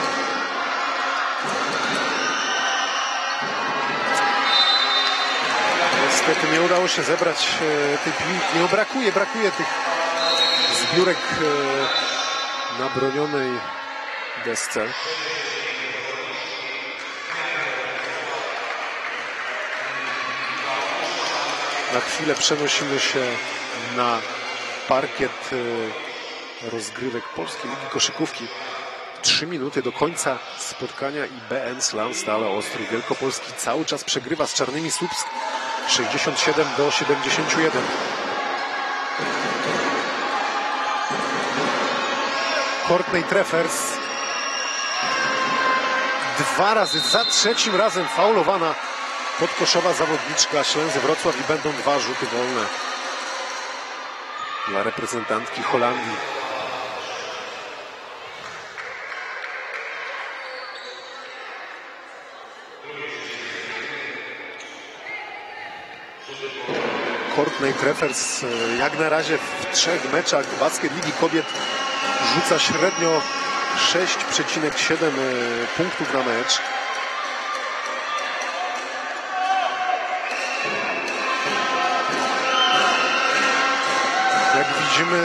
Niestety nie udało się zebrać tej piłki. No brakuje tych zbiórek na bronionej desce. Na chwilę przenosimy się na parkiet rozgrywek Polskiej Ligi Koszykówki. 3 minuty do końca spotkania i BN Slam Stale Ostrów Wielkopolski cały czas przegrywa z Czarnymi Słupsk 67-71. Courtney Treffers 2 razy, za 3. razem faulowana podkoszowa zawodniczka Ślęzy Wrocław i będą 2 rzuty wolne dla reprezentantki Holandii. Courtney Treffers jak na razie w 3 meczach Basket Ligi Kobiet rzuca średnio 6,7 punktów na mecz. widzimy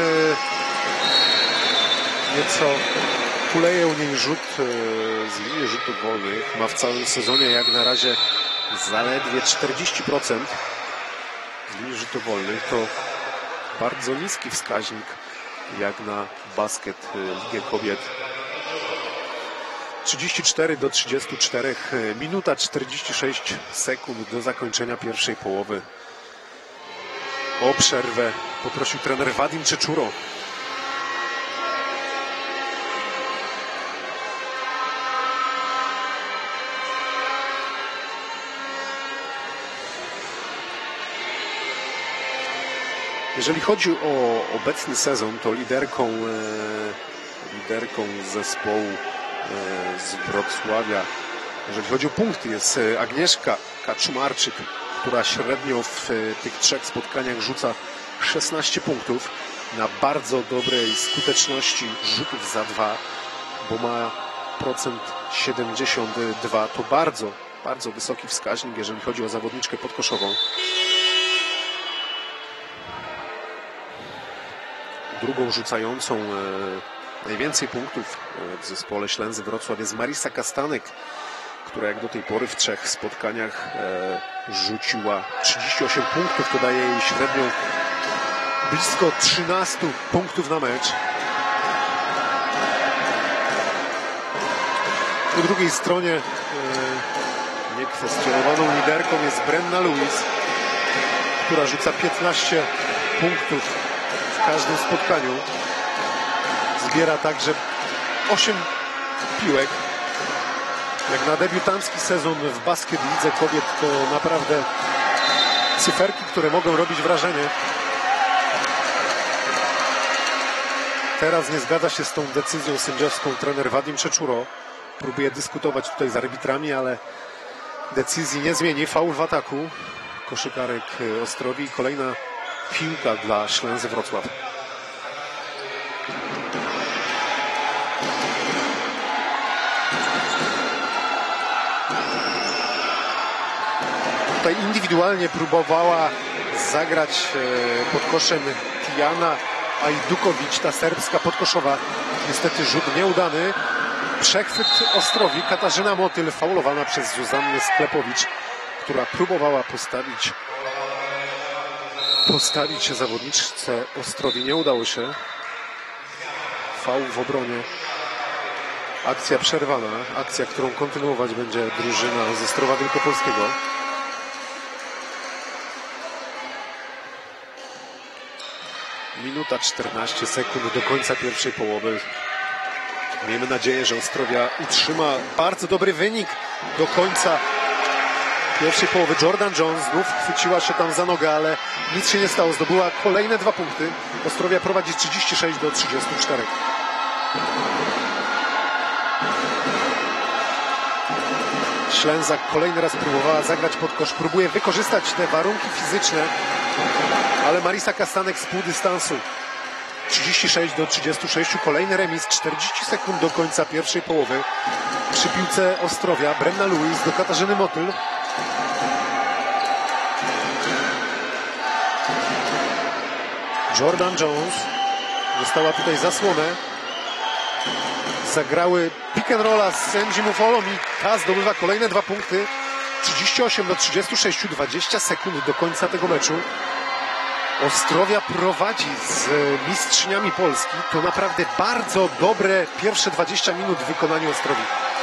nieco kuleje u niej rzut z linii rzutów wolnych. Ma w całym sezonie jak na razie zaledwie 40% z linii rzutów wolnych. To bardzo niski wskaźnik jak na basket Ligę Kobiet. 34 do 34, minuta 46 sekund do zakończenia pierwszej połowy. O przerwę poprosił trener Wadim Czeczuro. Jeżeli chodzi o obecny sezon, to liderką zespołu z Wrocławia, jeżeli chodzi o punkty, jest Agnieszka Kaczmarczyk, która średnio w tych 3 spotkaniach rzuca 16 punktów na bardzo dobrej skuteczności rzutów za 2, bo ma procent 72. To bardzo, bardzo wysoki wskaźnik, jeżeli chodzi o zawodniczkę podkoszową. Drugą rzucającą najwięcej punktów w zespole Ślęzy Wrocław jest Marisa Kastanek, która jak do tej pory w 3 spotkaniach rzuciła 38 punktów. To daje jej średnią blisko 13 punktów na mecz. Po drugiej stronie niekwestionowaną liderką jest Brenna Lewis, która rzuca 15 punktów w każdym spotkaniu. Zbiera także 8 piłek. Jak na debiutancki sezon w basket Lidze Kobiet to naprawdę cyferki, które mogą robić wrażenie. Teraz nie zgadza się z tą decyzją sędziowską trener Wadim Czeczuro. Próbuje dyskutować tutaj z arbitrami, ale decyzji nie zmieni. Faul w ataku koszykarek Ostrowi i kolejna piłka dla Ślęzy Wrocław. Tutaj indywidualnie próbowała zagrać pod koszem Tijana Ajdukowicz, ta serbska podkoszowa. Niestety rzut nieudany. Przechwyt Ostrowi. Katarzyna Motyl faulowana przez Zuzannę Sklepowicz, która próbowała postawić zawodniczce Ostrowi. Nie udało się. Faul w obronie. Akcja przerwana. Akcja, którą kontynuować będzie drużyna z Ostrowa Wielkopolskiego. Minuta 14 sekund do końca pierwszej połowy. Miejmy nadzieję, że Ostrowia utrzyma bardzo dobry wynik do końca pierwszej połowy. Jordan Jones znów chwyciła się tam za nogę, ale nic się nie stało. Zdobyła kolejne 2 punkty. Ostrowia prowadzi 36 do 34. Ślęza kolejny raz próbowała zagrać pod kosz. Próbuje wykorzystać te warunki fizyczne, ale Marisa Kastanek z pół dystansu. 36 do 36. Kolejny remis. 40 sekund do końca pierwszej połowy. Przy piłce Ostrowia. Brenna Lewis do Katarzyny Motyl. Jordan Jones. Dostała tutaj zasłonę. Zagrały pick and rolla z Sędzi Mufolą i ta zdobywa kolejne 2 punkty. 38 do 36. 20 sekund do końca tego meczu. Ostrowia prowadzi z mistrzyniami Polski. To naprawdę bardzo dobre pierwsze 20 minut w wykonaniu Ostrowi.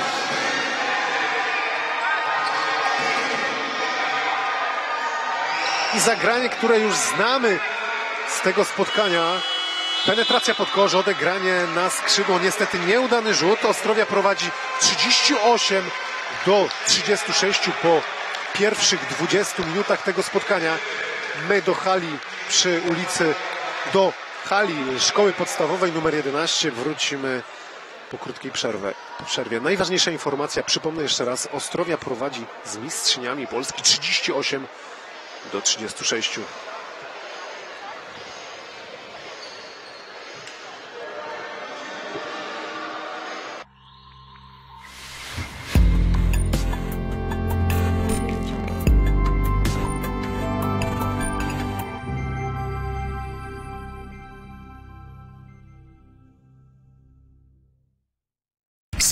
I zagranie, które już znamy z tego spotkania. Penetracja pod kosz, odegranie na skrzydło. Niestety nieudany rzut. Ostrowia prowadzi 38 do 36 po pierwszych 20 minutach tego spotkania. My do hali przy ulicy, do hali szkoły podstawowej numer 11 wrócimy po krótkiej przerwie. Najważniejsza informacja, przypomnę jeszcze raz, Ostrowia prowadzi z mistrzyniami Polski 38 do 36.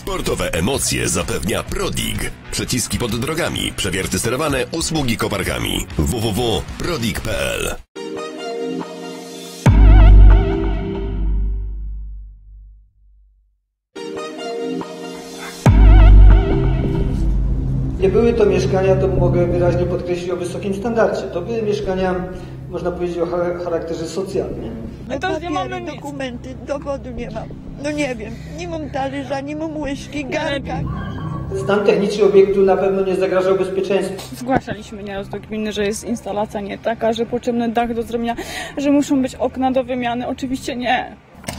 Sportowe emocje zapewnia Prodig. Przeciski pod drogami, przewierty sterowane, usługi koparkami. www.prodig.pl. Nie były to mieszkania, to mogę wyraźnie podkreślić, o wysokim standardzie. To były mieszkania, można powiedzieć, o charakterze socjalnym. Nie mamy dokumenty, dowodu nie mam. No nie wiem, nie mam talerza, nie mam łyżki, garnka. Stan techniczny obiektu na pewno nie zagrażał bezpieczeństwu. Zgłaszaliśmy nieraz do gminy, że jest instalacja nie taka, że potrzebny dach do zrobienia, że muszą być okna do wymiany. Oczywiście nie.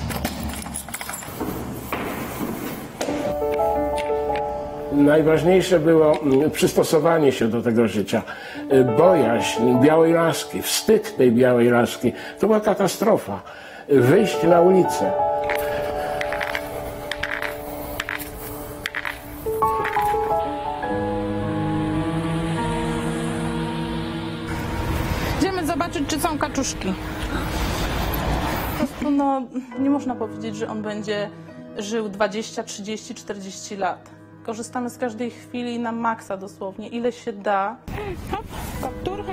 Najważniejsze było przystosowanie się do tego życia, bojaźń białej laski, wstyd tej białej laski. To była katastrofa. Wyjść na ulicę. Idziemy zobaczyć, czy są kaczuszki. Po prostu, no, nie można powiedzieć, że on będzie żył 20, 30, 40 lat. Korzystamy z każdej chwili na maksa dosłownie, ile się da. Kaptur.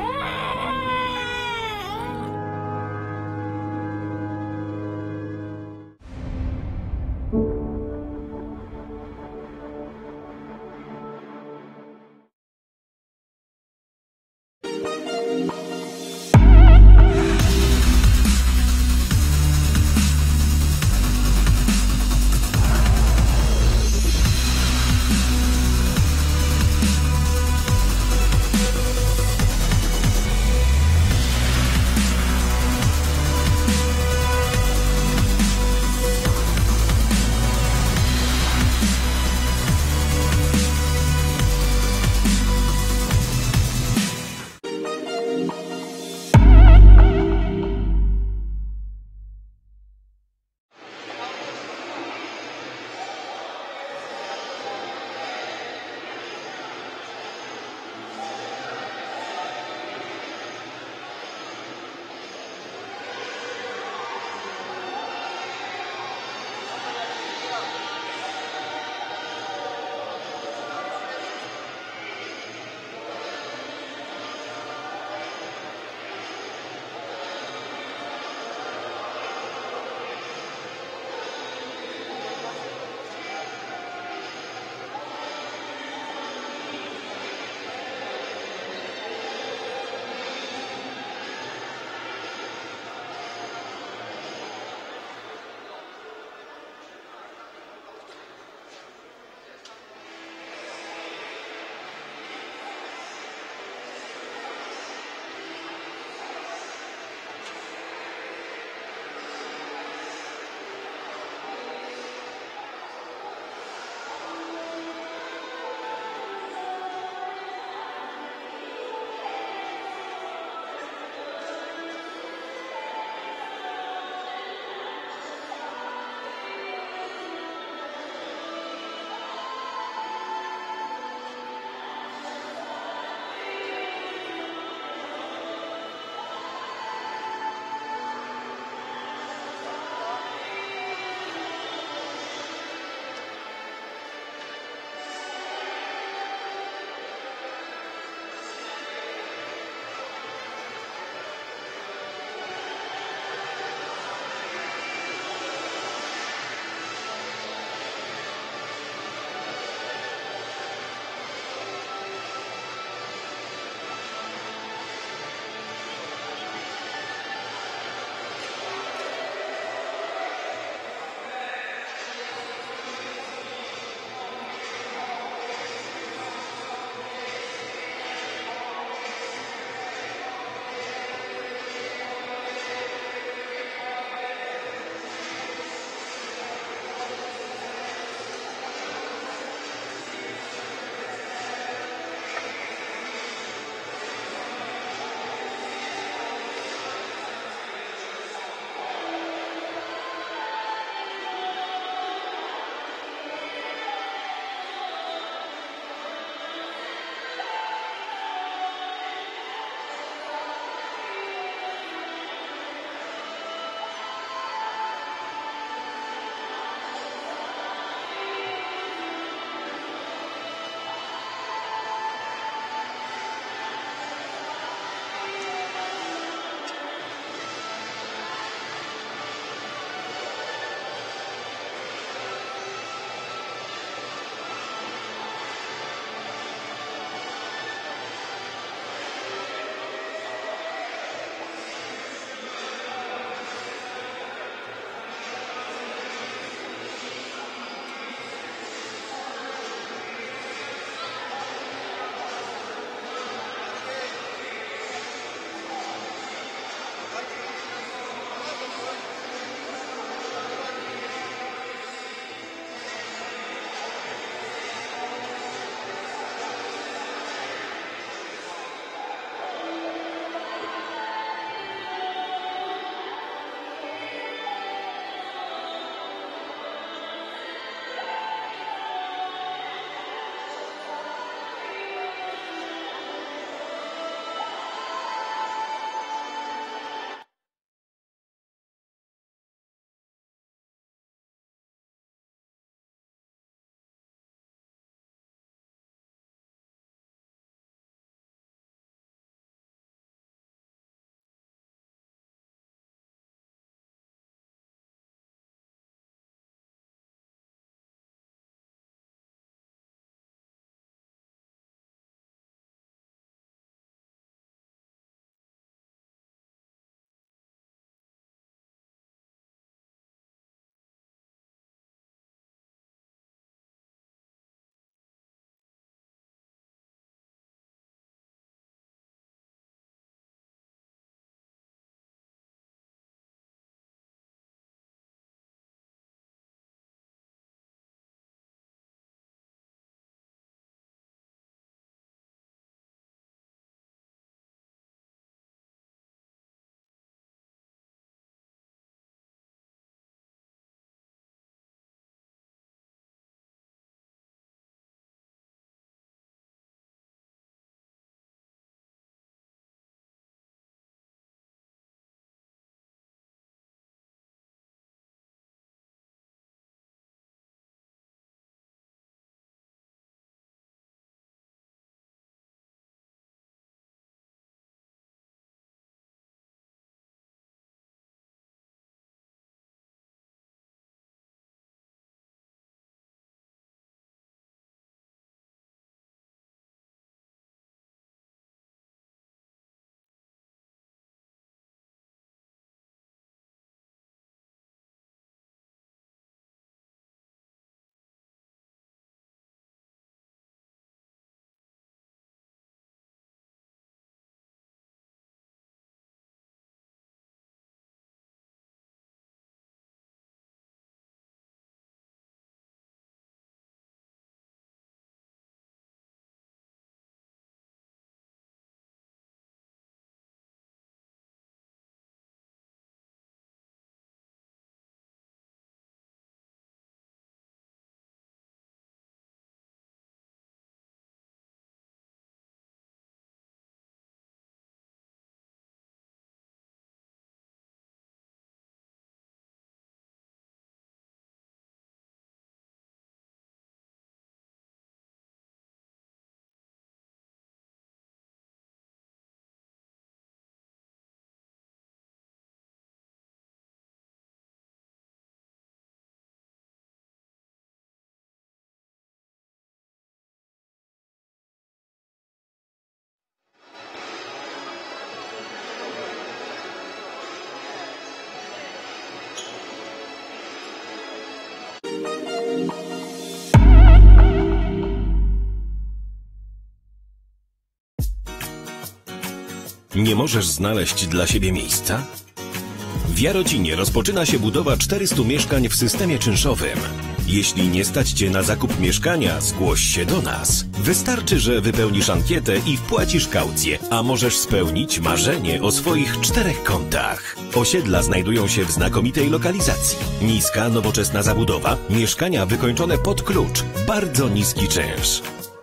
Nie możesz znaleźć dla siebie miejsca? W Jarocinie rozpoczyna się budowa 400 mieszkań w systemie czynszowym. Jeśli nie stać Cię na zakup mieszkania, zgłoś się do nas. Wystarczy, że wypełnisz ankietę i wpłacisz kaucję, a możesz spełnić marzenie o swoich 4 kątach. Osiedla znajdują się w znakomitej lokalizacji. Niska, nowoczesna zabudowa, mieszkania wykończone pod klucz, bardzo niski czynsz.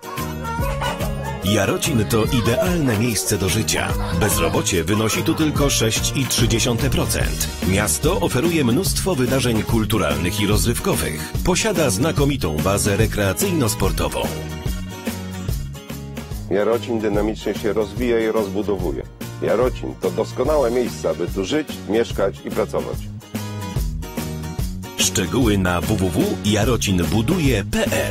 Jarocin to idealne miejsce do życia. Bezrobocie wynosi tu tylko 6,3%. Miasto oferuje mnóstwo wydarzeń kulturalnych i rozrywkowych. Posiada znakomitą bazę rekreacyjno-sportową. Jarocin dynamicznie się rozwija i rozbudowuje. Jarocin to doskonałe miejsce, aby tu żyć, mieszkać i pracować. Szczegóły na www.jarocinbuduje.pl.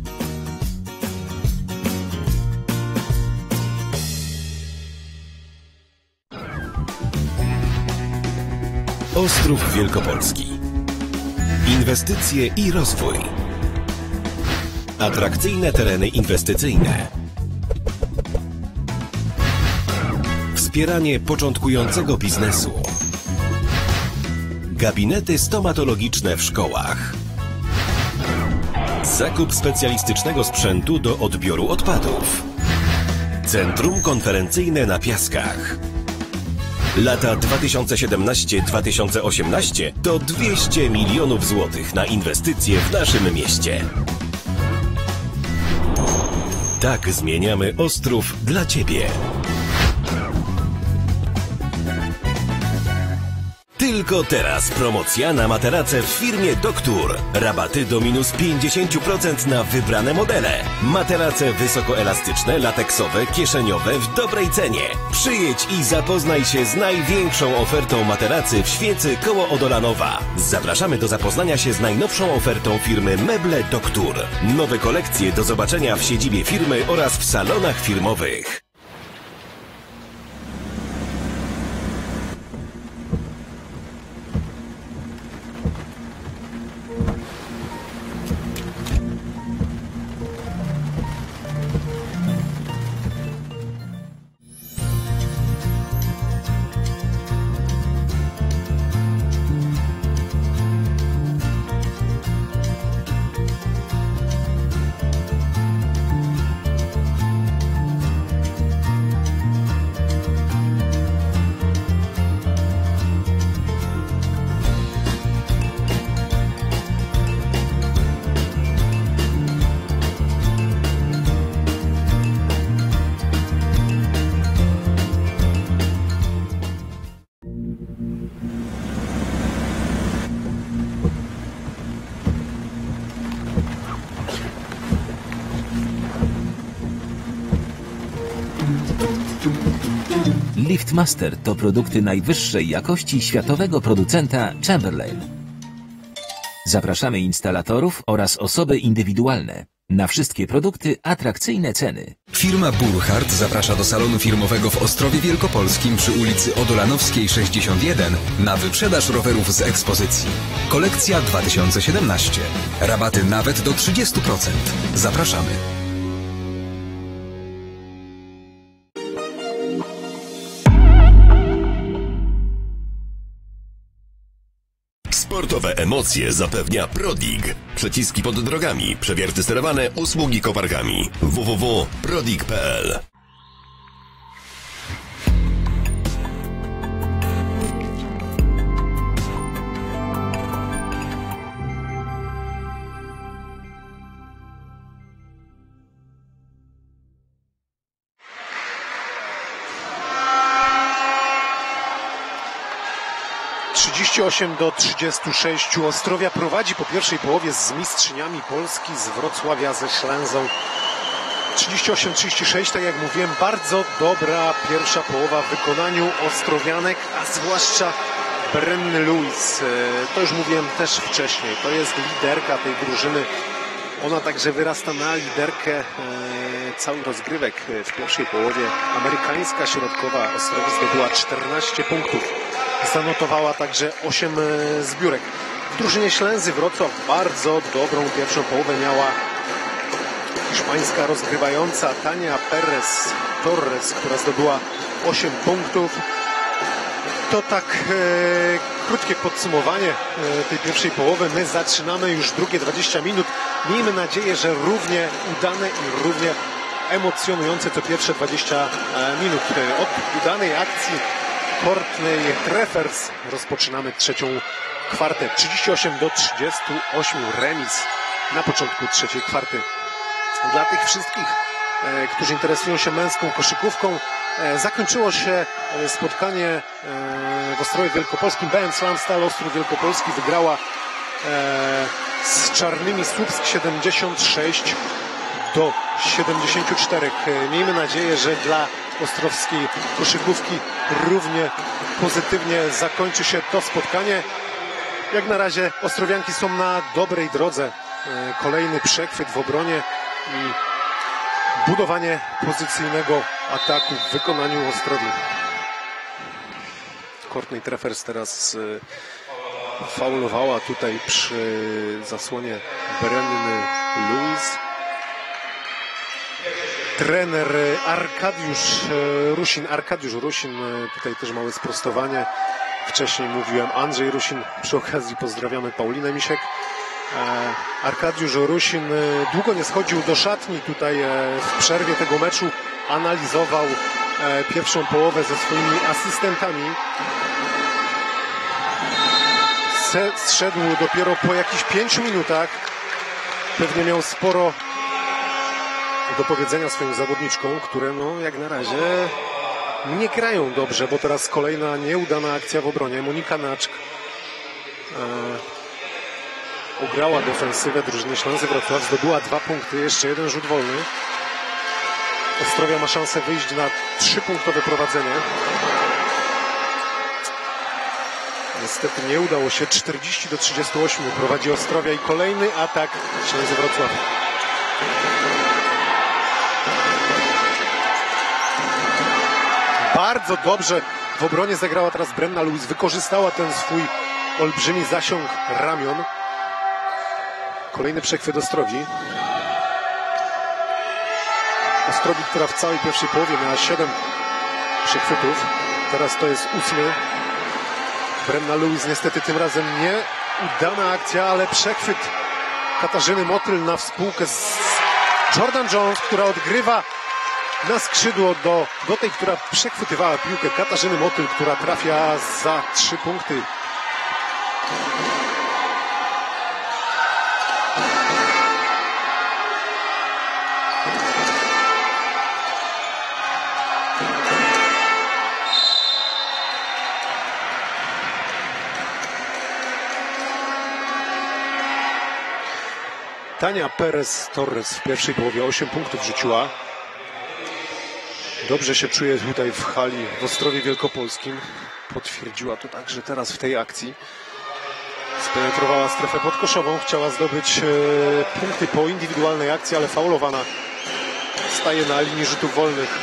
Ostrów Wielkopolski. Inwestycje i rozwój. Atrakcyjne tereny inwestycyjne. Wspieranie początkującego biznesu. Gabinety stomatologiczne w szkołach. Zakup specjalistycznego sprzętu do odbioru odpadów. Centrum konferencyjne na Piaskach. Lata 2017-2018 to 200 milionów złotych na inwestycje w naszym mieście. Tak zmieniamy Ostrów dla Ciebie. Tylko teraz promocja na materace w firmie Doktur. Rabaty do minus 50% na wybrane modele. Materace wysokoelastyczne, lateksowe, kieszeniowe w dobrej cenie. Przyjedź i zapoznaj się z największą ofertą materacy w Świecy koło Odolanowa. Zapraszamy do zapoznania się z najnowszą ofertą firmy Meble Doktur. Nowe kolekcje do zobaczenia w siedzibie firmy oraz w salonach firmowych. Liftmaster to produkty najwyższej jakości światowego producenta Chamberlain. Zapraszamy instalatorów oraz osoby indywidualne. Na wszystkie produkty atrakcyjne ceny. Firma Burkhardt zaprasza do salonu firmowego w Ostrowie Wielkopolskim przy ulicy Odolanowskiej 61 na wyprzedaż rowerów z ekspozycji. Kolekcja 2017. Rabaty nawet do 30%. Zapraszamy. Sportowe emocje zapewnia Prodig. Przeciski pod drogami, przewierty sterowane, usługi koparkami. www.prodig.pl. Do 36. Ostrowia prowadzi po pierwszej połowie z mistrzyniami Polski z Wrocławia ze Ślęzą. 38-36, tak jak mówiłem, bardzo dobra pierwsza połowa w wykonaniu ostrowianek, a zwłaszcza Brenny Lewis. To już mówiłem też wcześniej, to jest liderka tej drużyny. Ona także wyrasta na liderkę całych rozgrywek w pierwszej połowie. Amerykańska środkowa Ostrowi zdobyła 14 punktów. Zanotowała także 8 zbiórek. W drużynie Ślęzy Wrocław bardzo dobrą pierwszą połowę miała hiszpańska rozgrywająca Tania Perez Torres, która zdobyła 8 punktów. To tak krótkie podsumowanie tej pierwszej połowy. My zaczynamy już drugie 20 minut. Miejmy nadzieję, że równie udane i równie emocjonujące co pierwsze 20 minut. Od udanej akcji Courtney Treffers rozpoczynamy trzecią kwartę. 38-38 remis na początku trzeciej kwarty. Dla tych wszystkich, którzy interesują się męską koszykówką, zakończyło się spotkanie w Ostrowie Wielkopolskim. BM Slam Stal Ostrów Wielkopolski wygrała z Czarnymi Słupsk 76-74. Miejmy nadzieję, że dla ostrowskiej koszykówki równie pozytywnie zakończy się to spotkanie. Jak na razie ostrowianki są na dobrej drodze. Kolejny przechwyt w obronie i budowanie pozycyjnego ataku w wykonaniu Ostrowi. Courtney Treffers teraz faulowała tutaj przy zasłonie Brenny Lewis. Trener Arkadiusz Rusin, tutaj też małe sprostowanie. Wcześniej mówiłem Andrzej Rusin, przy okazji pozdrawiamy Paulinę Misiek. Arkadiusz Rusin długo nie schodził do szatni tutaj w przerwie tego meczu, analizował pierwszą połowę ze swoimi asystentami. Zszedł dopiero po jakichś 5 minutach. Pewnie miał sporo do powiedzenia swoim zawodniczkom, które no jak na razie nie grają dobrze, bo teraz kolejna nieudana akcja w obronie. Monika Naczk ugrała defensywę drużyny Ślązy Wrocław, zdobyła 2 punkty, jeszcze jeden rzut wolny. Ostrowia ma szansę wyjść na 3-punktowe prowadzenie. Niestety nie udało się. 40-38 prowadzi Ostrowia i kolejny atak Ślązy Wrocław. Bardzo dobrze w obronie zagrała teraz Brenna Lewis. Wykorzystała ten swój olbrzymi zasięg ramion. Kolejny przechwyt Ostrowi. Ostrowi, która w całej pierwszej połowie miała 7 przechwytów. Teraz to jest 8. Brenna Lewis niestety tym razem nie udana akcja, ale przechwyt Katarzyny Motyl na współkę z Jordan Jones, która odgrywa na skrzydło do tej, która przechwytywała piłkę. Katarzyny Motyl, która trafia za 3 punkty. Tania Perez Torres w pierwszej połowie 8 punktów rzuciła. Dobrze się czuje tutaj w hali w Ostrowie Wielkopolskim. Potwierdziła to także teraz w tej akcji. Spenetrowała strefę podkoszową. Chciała zdobyć punkty po indywidualnej akcji, ale faulowana. Staje na linii rzutów wolnych.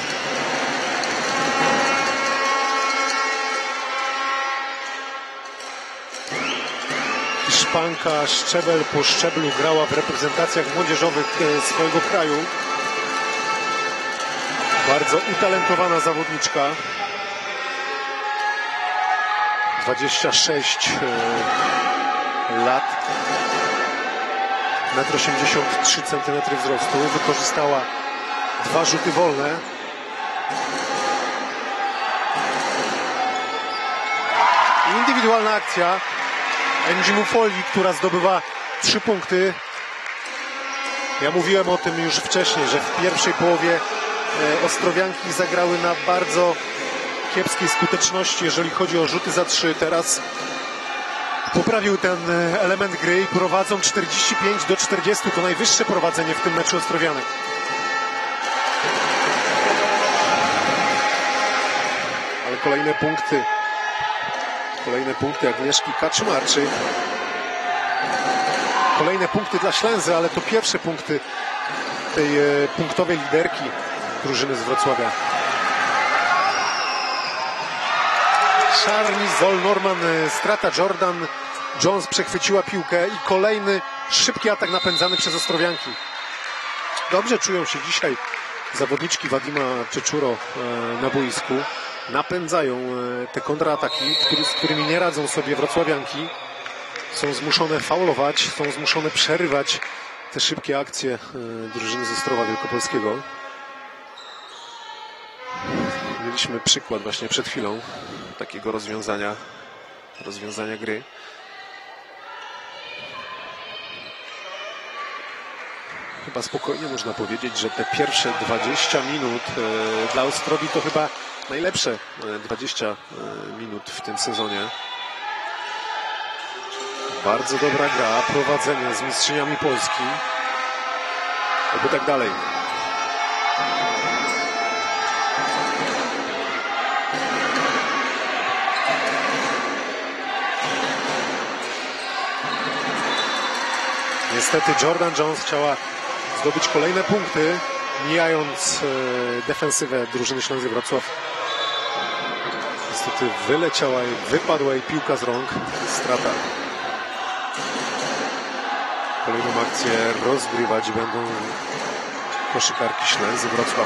Hiszpanka szczebel po szczeblu grała w reprezentacjach młodzieżowych swojego kraju. Bardzo utalentowana zawodniczka. 26 lat. 1,83 m wzrostu. Wykorzystała 2 rzuty wolne. Indywidualna akcja Angie Mufoli, która zdobywa 3 punkty. Ja mówiłem o tym już wcześniej, że w pierwszej połowie ostrowianki zagrały na bardzo kiepskiej skuteczności, jeżeli chodzi o rzuty za 3. Teraz poprawił ten element gry i prowadzą 45-40. To najwyższe prowadzenie w tym meczu ostrowianek. Ale kolejne punkty Agnieszki Kaczmarczyk. Kolejne punkty dla Ślęzy, ale to pierwsze punkty tej punktowej liderki drużyny z Wrocławia. Charlie Zoll-Norman, strata Jordan Jones przechwyciła piłkę i kolejny szybki atak napędzany przez ostrowianki. Dobrze czują się dzisiaj zawodniczki Wadima Czeczuro na boisku. Napędzają te kontrataki, z którymi nie radzą sobie wrocławianki. Są zmuszone faulować, są zmuszone przerywać te szybkie akcje drużyny z Ostrowa Wielkopolskiego. Mieliśmy przykład właśnie przed chwilą takiego rozwiązania gry. Chyba spokojnie można powiedzieć, że te pierwsze 20 minut dla Ostrowi to chyba najlepsze 20 minut w tym sezonie. Bardzo dobra gra, prowadzenie z mistrzyniami Polski. Oby tak dalej. Niestety Jordan Jones chciała zdobyć kolejne punkty, mijając defensywę drużyny Śląsk Wrocław. Niestety wyleciała i wypadła jej piłka z rąk. Strata. Kolejną akcję rozgrywać będą koszykarki Śląsk Wrocław.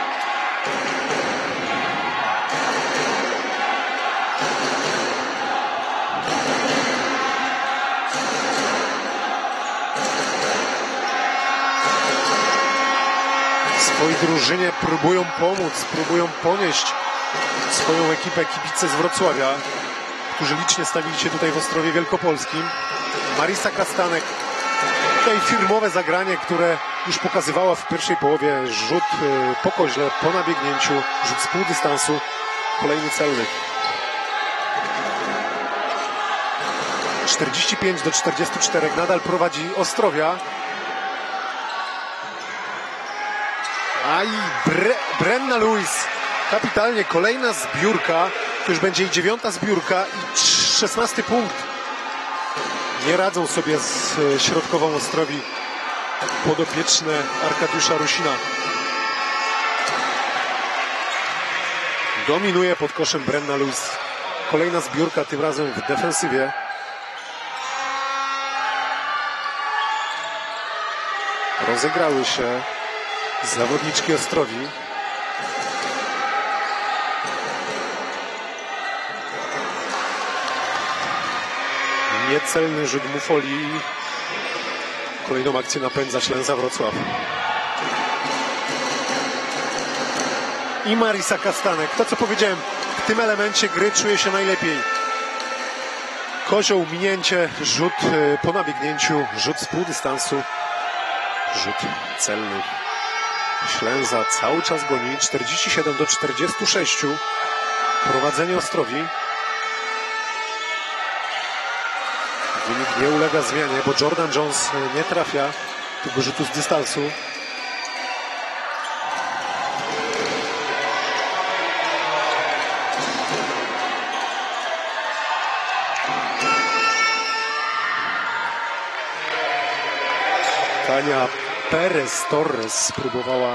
Swojej drużynie próbują pomóc, próbują ponieść swoją ekipę kibice z Wrocławia, którzy licznie stawili się tutaj w Ostrowie Wielkopolskim. Marisa Kastanek, tutaj firmowe zagranie, które już pokazywała w pierwszej połowie. Rzut po koźle, po nabiegnięciu, rzut z pół dystansu, kolejny celny. 45-44, nadal prowadzi Ostrowia. A i Brenna Lewis, kapitalnie, kolejna zbiórka, to już będzie jej 9. zbiórka i 16 punkt. Nie radzą sobie z środkową Ostrowi podopieczne Arkadiusza Rusina. Dominuje pod koszem Brenna Lewis. Kolejna zbiórka, tym razem w defensywie. Rozegrały się zawodniczki Ostrowi. Niecelny rzut Mufoli. Kolejną akcję napędza Ślęza Wrocław. I Marisa Kastanek. To, co powiedziałem, w tym elemencie gry czuje się najlepiej. Kozioł, minięcie, rzut po nabiegnięciu, rzut z pół dystansu, rzut celny. Ślęza cały czas goni, 47-46. Prowadzenie Ostrowi. Wynik nie ulega zmianie, bo Jordan Jones nie trafia tego rzutu z dystansu. Tania Perez Torres spróbowała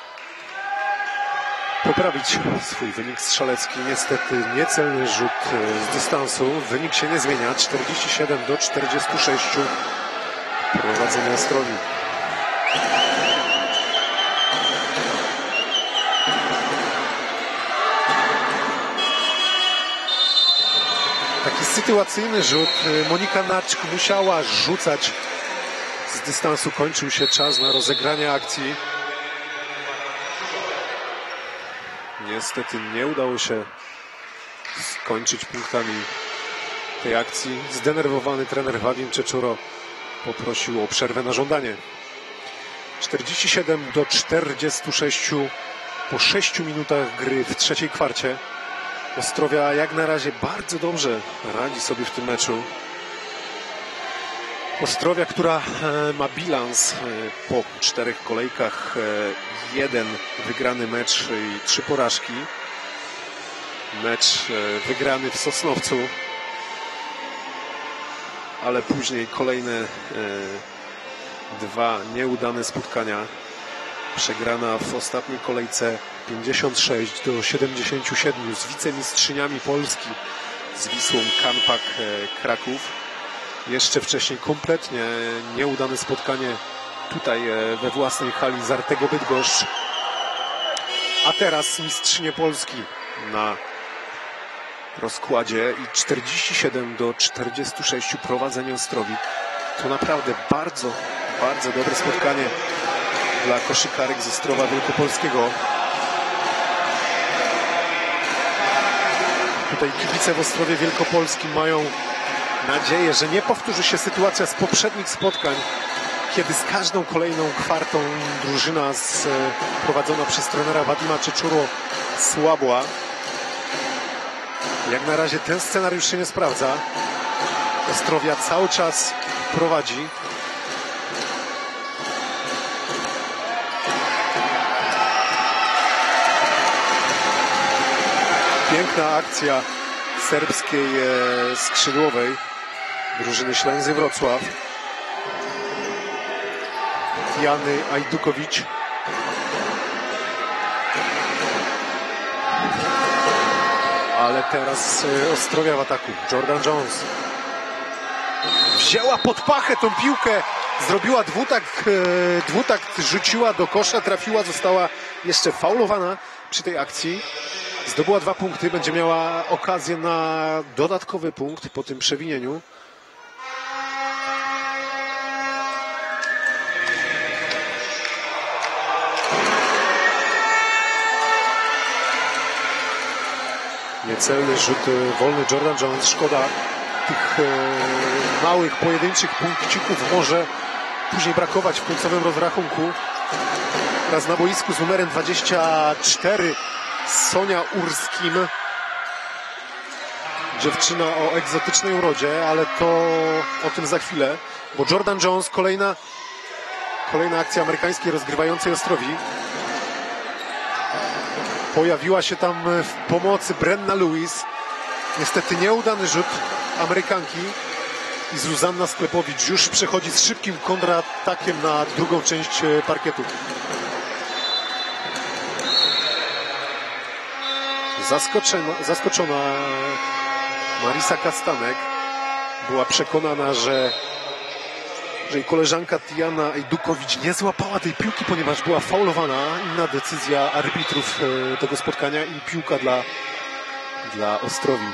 poprawić swój wynik strzelecki. Niestety niecelny rzut z dystansu. Wynik się nie zmienia. 47-46. Prowadzenie Ostrowi. Taki sytuacyjny rzut. Monika Naczk musiała rzucać z dystansu. Kończył się czas na rozegranie akcji. Niestety nie udało się skończyć punktami tej akcji. Zdenerwowany trener Wadim Czeczuro poprosił o przerwę na żądanie. 47-46 po 6 minutach gry w trzeciej kwarcie. Ostrowia jak na razie bardzo dobrze radzi sobie w tym meczu. Ostrowia, która ma bilans po 4 kolejkach, 1 wygrany mecz i 3 porażki. Mecz wygrany w Sosnowcu, ale później kolejne 2 nieudane spotkania. Przegrana w ostatniej kolejce 56-77 z wicemistrzyniami Polski, z Wisłą Kanpak Kraków. Jeszcze wcześniej kompletnie nieudane spotkanie tutaj we własnej hali Zartego Bydgoszcz. A teraz mistrzynie Polski na rozkładzie i 47-46 prowadzenie Ostrowik. To naprawdę bardzo, bardzo dobre spotkanie dla koszykarek z Ostrowa Wielkopolskiego. Tutaj kibice w Ostrowie Wielkopolskim mają nadzieję, że nie powtórzy się sytuacja z poprzednich spotkań, kiedy z każdą kolejną kwartą drużyna prowadzona przez trenera Wadima Czeczuro słabła. Jak na razie ten scenariusz się nie sprawdza. Ostrowia cały czas prowadzi. Piękna akcja serbskiej skrzydłowej drużyny Ślęzy Wrocław. Jany Ajdukowicz. Ale teraz Ostrowia w ataku. Jordan Jones wzięła pod pachę tą piłkę, zrobiła dwutakt, rzuciła do kosza, trafiła, została jeszcze faulowana przy tej akcji. Zdobyła 2 punkty, będzie miała okazję na dodatkowy punkt po tym przewinieniu. Niecelny rzut wolny Jordan Jones. Szkoda tych małych, pojedynczych punkcików. Może później brakować w końcowym rozrachunku. Teraz na boisku z numerem 24 Sonia Urskim. Dziewczyna o egzotycznej urodzie, ale to o tym za chwilę. Bo Jordan Jones, kolejna akcja amerykańskiej rozgrywającej Ostrowi. Pojawiła się tam w pomocy Brenna Lewis. Niestety nieudany rzut Amerykanki. I Zuzanna Sklepowicz już przechodzi z szybkim kontratakiem na drugą część parkietu. Zaskoczona Marisa Kastanek. Była przekonana, że jej koleżanka Tiana Ajdukowicz nie złapała tej piłki, ponieważ była faulowana. Inna decyzja arbitrów tego spotkania i piłka dla Ostrowi.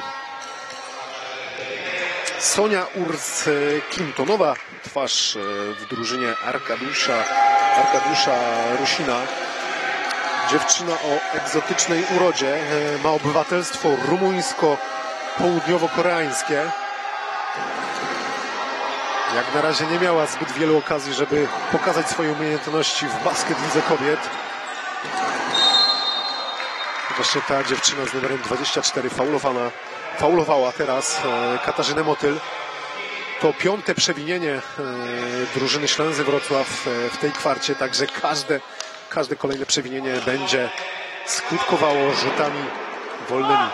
Sonia Urs-Kim to nowa twarz w drużynie Arkadiusza Rusina. Dziewczyna o egzotycznej urodzie, ma obywatelstwo rumuńsko-południowo-koreańskie. Jak na razie nie miała zbyt wielu okazji, żeby pokazać swoje umiejętności w basket lidze kobiet. Właśnie ta dziewczyna z numerem 24 faulowała teraz Katarzynę Motyl. To 5. przewinienie drużyny Ślęzy Wrocław w tej kwarcie, także każde kolejne przewinienie będzie skutkowało rzutami wolnymi.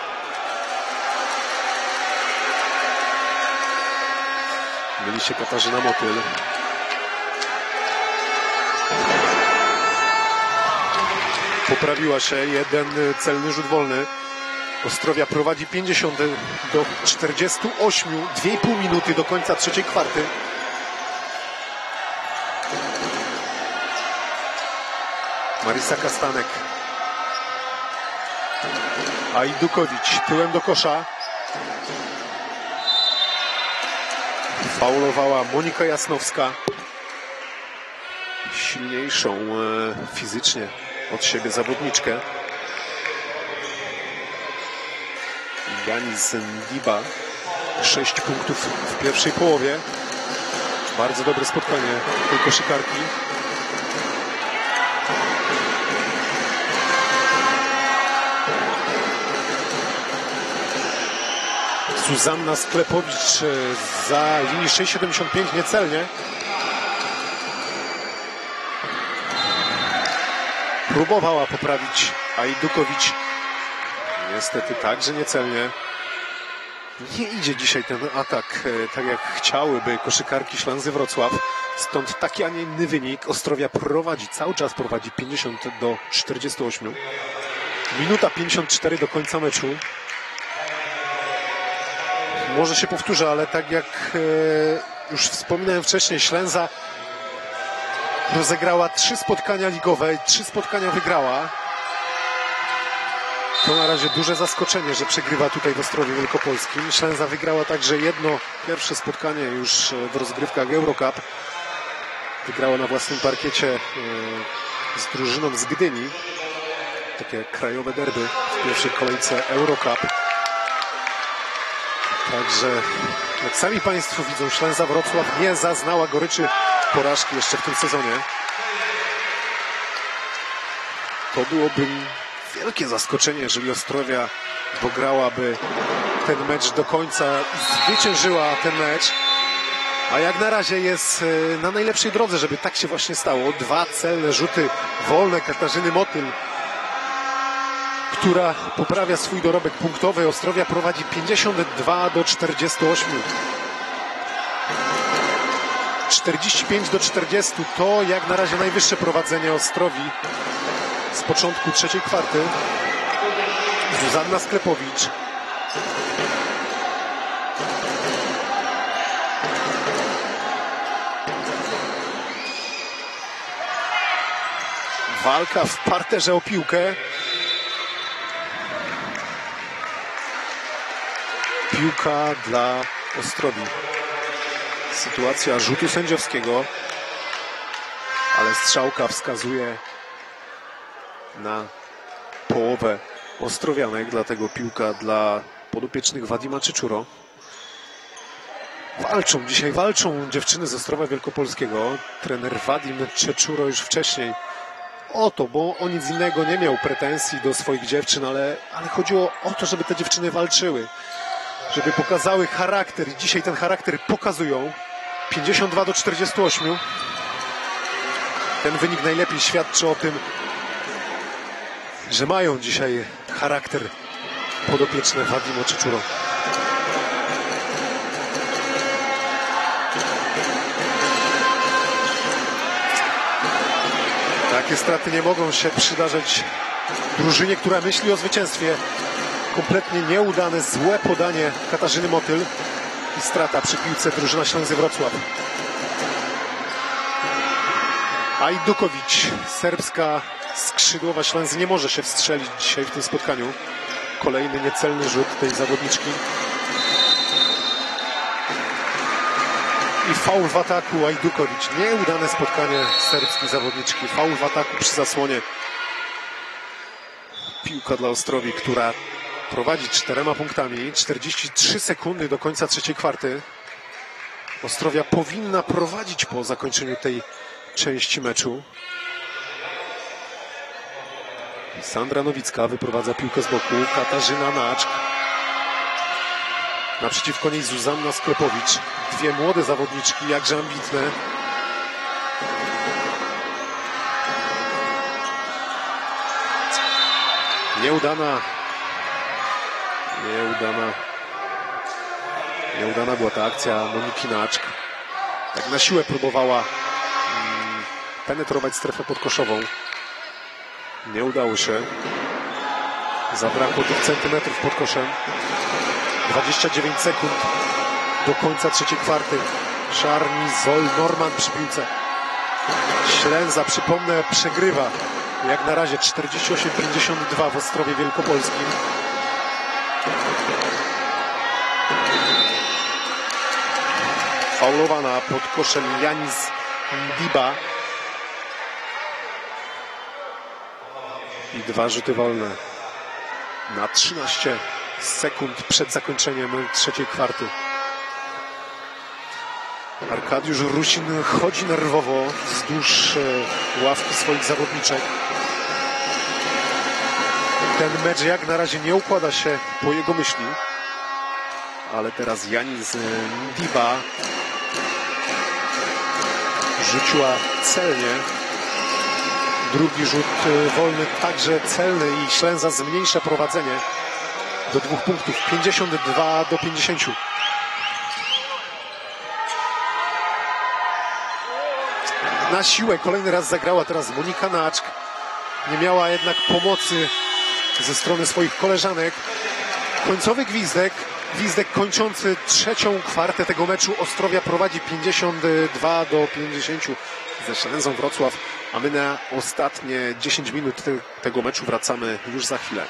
Myli się Katarzyna Motyl. Poprawiła się, jeden celny rzut wolny. Ostrowia prowadzi 50-48, 2,5 minuty do końca trzeciej kwarty. Marisa Kastanek. Ajdukowicz tyłem do kosza. Faulowała Monika Jasnowska. Silniejszą fizycznie od siebie zawodniczkę. Janis Ndiba. 6 punktów w pierwszej połowie. Bardzo dobre spotkanie tej koszykarki. Zuzanna Sklepowicz za linii 6,75 niecelnie. Próbowała poprawić Ajdukowicz. Niestety także niecelnie. Nie idzie dzisiaj ten atak tak jak chciałyby koszykarki Ślęzy Wrocław. Stąd taki, a nie inny wynik. Ostrowia cały czas prowadzi 50-48. Minuta 54 do końca meczu. Może się powtórzę, ale tak jak już wspominałem wcześniej, Ślęza rozegrała 3 spotkania ligowe, 3 spotkania wygrała. To na razie duże zaskoczenie, że przegrywa tutaj w Ostrowie Wielkopolskim. Ślęza wygrała także jedno pierwsze spotkanie już w rozgrywkach Eurocup. Wygrała na własnym parkiecie z drużyną z Gdyni. Takie krajowe derby w pierwszej kolejce Eurocup. Także, jak sami Państwo widzą, Ślęza Wrocław nie zaznała goryczy porażki jeszcze w tym sezonie. To byłoby wielkie zaskoczenie, jeżeli Ostrowia dograłaby ten mecz do końca i zwyciężyła ten mecz. A jak na razie jest na najlepszej drodze, żeby tak się właśnie stało. 2 celne rzuty wolne Katarzyny Motyl, która poprawia swój dorobek punktowy. Ostrowia prowadzi 52-48. 45-40 to jak na razie najwyższe prowadzenie Ostrowi z początku trzeciej kwarty. Zuzanna Sklepowicz. Walka w parterze o piłkę. Piłka dla Ostrowi. Sytuacja rzutu sędziowskiego, ale strzałka wskazuje na połowę ostrowianek, dlatego piłka dla podopiecznych Wadima Czyczuro. Walczą dziewczyny z Ostrowa Wielkopolskiego. Trener Wadim Czyczuro już wcześniej o to, bo o nic innego nie miał pretensji do swoich dziewczyn, ale chodziło o to, żeby te dziewczyny walczyły, żeby pokazały charakter i dzisiaj ten charakter pokazują. 52-48. Ten wynik najlepiej świadczy o tym, że mają dzisiaj charakter podopieczne Wadimo Czyczuro. Takie straty nie mogą się przydarzać drużynie, która myśli o zwycięstwie. Kompletnie nieudane, złe podanie Katarzyny Motyl i strata przy piłce drużyna Ślęzy Wrocław. Ajdukowicz, serbska skrzydłowa Ślęzy, nie może się wstrzelić dzisiaj w tym spotkaniu. Kolejny niecelny rzut tej zawodniczki. I faul w ataku Ajdukowicz. Nieudane spotkanie serbskiej zawodniczki. Faul w ataku przy zasłonie. Piłka dla Ostrowi, która prowadzi 4 punktami. 43 sekundy do końca trzeciej kwarty. Ostrowia powinna prowadzić po zakończeniu tej części meczu. Sandra Nowicka wyprowadza piłkę z boku. Katarzyna Naczk. Naprzeciwko niej Zuzanna Sklepowicz. 2 młode zawodniczki, jakże ambitne. Nieudana była ta akcja Moniki Naczk. Tak na siłę próbowała penetrować strefę podkoszową. Nie udało się. Zabrakło tych centymetrów pod koszem. 29 sekund do końca trzeciej kwarty. Szarni Zol Norman przy piłce. Ślęza, przypomnę, przegrywa jak na razie 48-52 w Ostrowie Wielkopolskim. Faulowana pod koszem Janis Ndiba. I 2 rzuty wolne na 13 sekund przed zakończeniem trzeciej kwarty. Arkadiusz Rusin chodzi nerwowo wzdłuż ławki swoich zawodniczek. Ten mecz jak na razie nie układa się po jego myśli. Ale teraz Janis Ndiba rzuciła celnie. Drugi rzut wolny także celny i Ślęza zmniejsza prowadzenie do 2 punktów. 52-50. Na siłę kolejny raz zagrała teraz Monika Naczk. Nie miała jednak pomocy ze strony swoich koleżanek. Końcowy gwizdek Gwizdek kończący trzecią kwartę tego meczu. Ostrowia prowadzi 52-50 ze Ślęzą Wrocław, a my na ostatnie 10 minut tego meczu wracamy już za chwilę.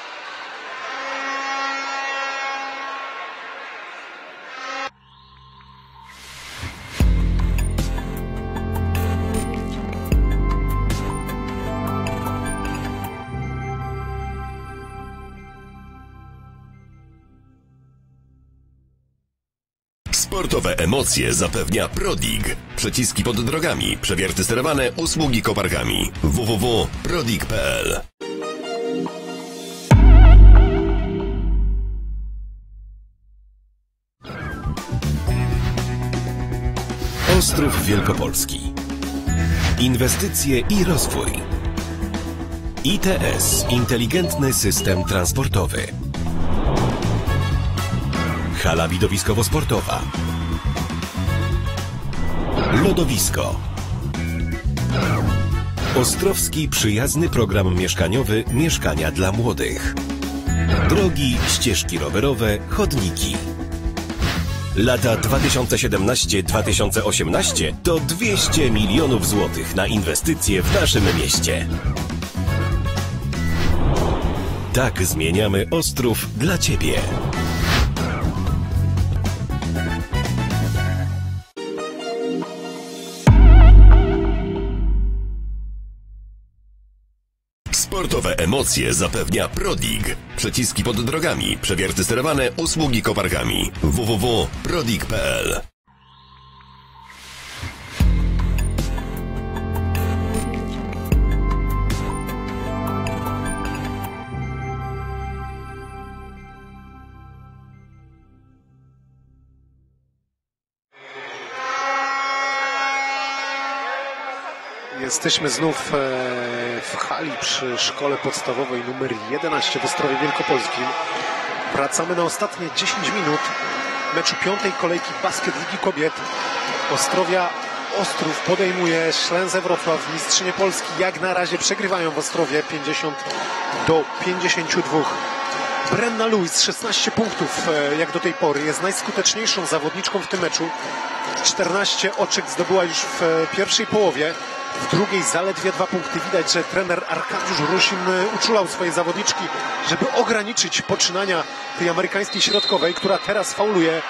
Sportowe emocje zapewnia Prodig. Przyciski pod drogami, przewierty sterowane, usługi koparkami. www.prodig.pl. Ostrów Wielkopolski. Inwestycje i rozwój. ITS. Inteligentny system transportowy. Hala widowiskowo-sportowa. Lodowisko. Ostrowski przyjazny program mieszkaniowy Mieszkania dla młodych. Drogi, ścieżki rowerowe, chodniki. Lata 2017-2018 to 200 milionów złotych na inwestycje w naszym mieście. Tak zmieniamy Ostrów dla Ciebie. Sportowe emocje zapewnia Prodig. Przyciski pod drogami, przewierty sterowane, usługi koparkami. www.prodig.pl. Jesteśmy znów w hali przy szkole podstawowej numer 11 w Ostrowie Wielkopolskim. Wracamy na ostatnie 10 minut meczu piątej kolejki basket Ligi Kobiet. Ostrów podejmuje Ślęzę Wrocław, mistrzynie Polski. Jak na razie przegrywają w Ostrowie 50-52. Brenna Lewis 16 punktów jak do tej pory. Jest najskuteczniejszą zawodniczką w tym meczu. 14 oczek zdobyła już w pierwszej połowie. W drugiej zaledwie 2 punkty. Widać, że trener Arkadiusz Rusin uczulał swoje zawodniczki, żeby ograniczyć poczynania tej amerykańskiej środkowej, która teraz fauluje.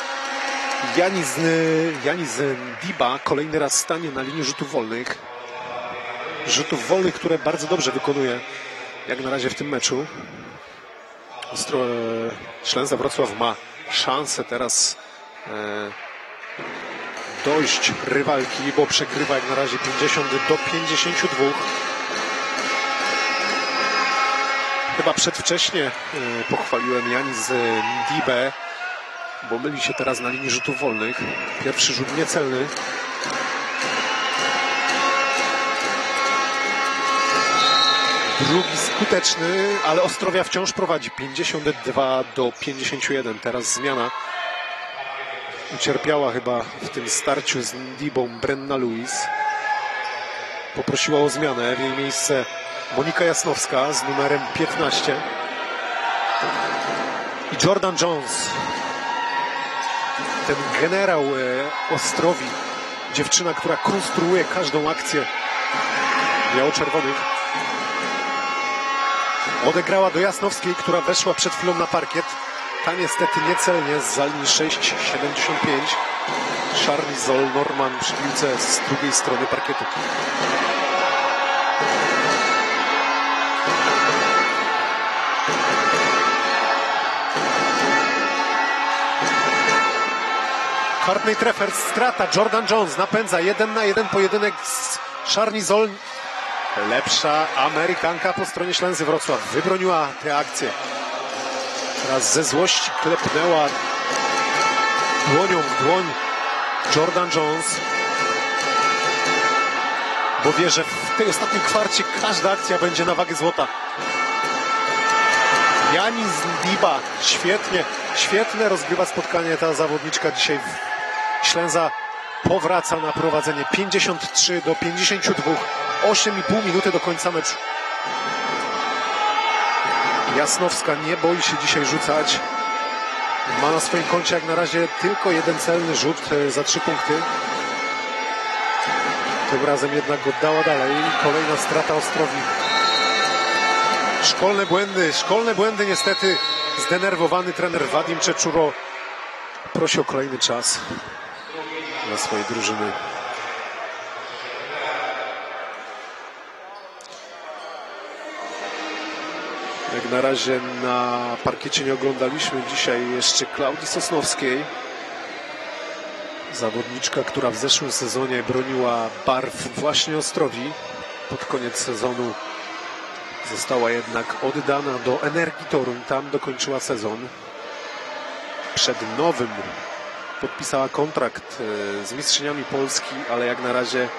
Janis Diba kolejny raz stanie na linii rzutów wolnych. Rzutów wolnych, które bardzo dobrze wykonuje jak na razie w tym meczu. Ślęza Wrocław ma szansę teraz dojść rywalki, bo przegrywa jak na razie 50-52. Chyba przedwcześnie pochwaliłem Janis Ndibę, bo myli się teraz na linii rzutów wolnych. Pierwszy rzut niecelny. Drugi skuteczny, ale Ostrowia wciąż prowadzi 52-51. Teraz zmiana. Ucierpiała chyba w tym starciu z Ndibą Brenna Lewis. Poprosiła o zmianę. W jej miejsce Monika Jasnowska z numerem 15. I Jordan Jones. Ten generał Ostrowi. Dziewczyna, która konstruuje każdą akcję biało-czerwonych. Odegrała do Jasnowskiej, która weszła przed chwilą na parkiet. Ta niestety niecelnie z linii 6,75. Charlizol Norman przy piłce z drugiej strony parkietu. Courtney Treffers, strata. Jordan Jones napędza 1 na 1 pojedynek z Charlizol. Lepsza Amerykanka po stronie Ślęzy Wrocław. Wybroniła tę akcję. Teraz ze złości klepnęła dłonią w dłoń Jordan Jones, bo wie, że w tej ostatniej kwarcie każda akcja będzie na wagę złota. Janis Ndiba świetnie rozgrywa spotkanie ta zawodniczka dzisiaj. Ślęza powraca na prowadzenie 53-52. 8,5 minuty do końca meczu. Jasnowska nie boi się dzisiaj rzucać. Ma na swoim koncie jak na razie tylko jeden celny rzut za 3 punkty. Tym razem jednak oddała dalej. Kolejna strata Ostrowi. Szkolne błędy niestety. Zdenerwowany trener Wadim Czeczuro prosi o kolejny czas dla swojej drużyny. Jak na razie na parkiecie nie oglądaliśmy dzisiaj jeszcze Klaudii Sosnowskiej. Zawodniczka, która w zeszłym sezonie broniła barw właśnie Ostrowi. Pod koniec sezonu została jednak oddana do Energii Toruń. Tam dokończyła sezon. Przed nowym podpisała kontrakt z mistrzyniami Polski, ale jak na razie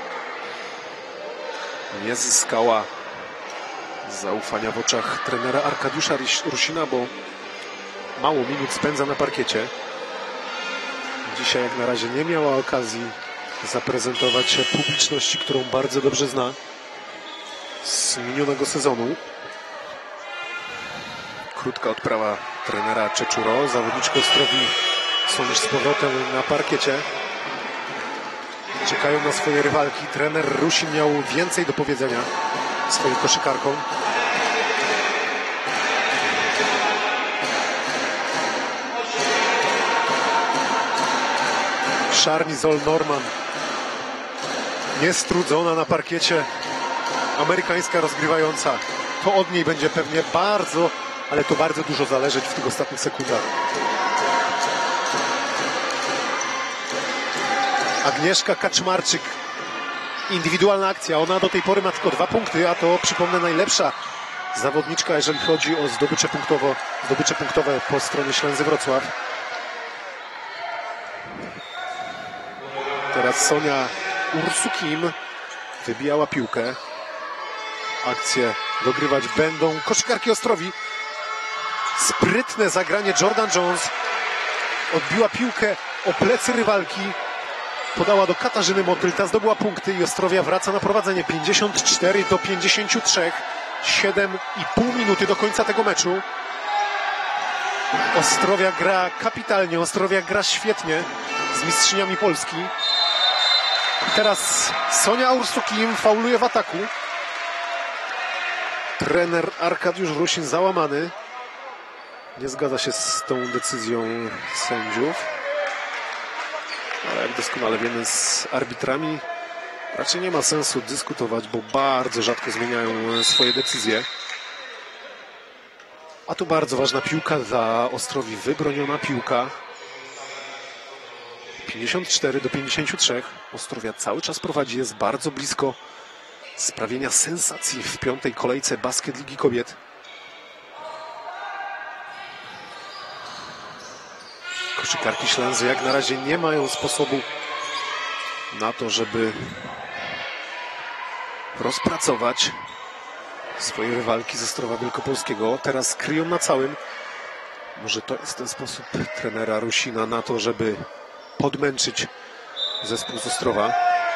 nie zyskała zaufania w oczach trenera Arkadiusza Rusina, bo mało minut spędza na parkiecie. Dzisiaj jak na razie nie miała okazji zaprezentować się publiczności, którą bardzo dobrze zna z minionego sezonu. Krótka odprawa trenera Czeczuro. Zawodniczki Ostrowi są już z powrotem na parkiecie. Czekają na swoje rywalki. Trener Rusin miał więcej do powiedzenia swoim koszykarkom. Charnizol Norman, niestrudzona na parkiecie, amerykańska rozgrywająca. To od niej będzie pewnie bardzo, ale to bardzo dużo zależeć w tych ostatnich sekundach. Agnieszka Kaczmarczyk, indywidualna akcja. Ona do tej pory ma tylko 2 punkty, a to, przypomnę, najlepsza zawodniczka, jeżeli chodzi o zdobycze punktowe po stronie Ślęzy Wrocław. Teraz Sonia Ursukim wybijała piłkę. Akcję dogrywać będą koszykarki Ostrowi. Sprytne zagranie Jordan Jones. Odbiła piłkę o plecy rywalki. Podała do Katarzyny Motyl. Ta zdobyła punkty i Ostrowia wraca na prowadzenie. 54-53. 7,5 minuty do końca tego meczu. Ostrowia gra kapitalnie. Ostrowia gra świetnie z mistrzyniami Polski. I teraz Sonia Ursukim fauluje w ataku. Trener Arkadiusz Rusin załamany. Nie zgadza się z tą decyzją sędziów. Ale jak doskonale wiemy, z arbitrami raczej nie ma sensu dyskutować, bo bardzo rzadko zmieniają swoje decyzje. A tu bardzo ważna piłka dla Ostrowi. Wybroniona piłka. 54-53. Ostrowia cały czas prowadzi, jest bardzo blisko sprawienia sensacji w 5. kolejce Basket Ligi Kobiet. Koszykarki Ślęzy jak na razie nie mają sposobu na to, żeby rozpracować swoje rywalki ze Ostrowa Wielkopolskiego. Teraz kryją na całym. Może to jest ten sposób trenera Rusina na to, żeby podmęczyć zespół z Ostrowa.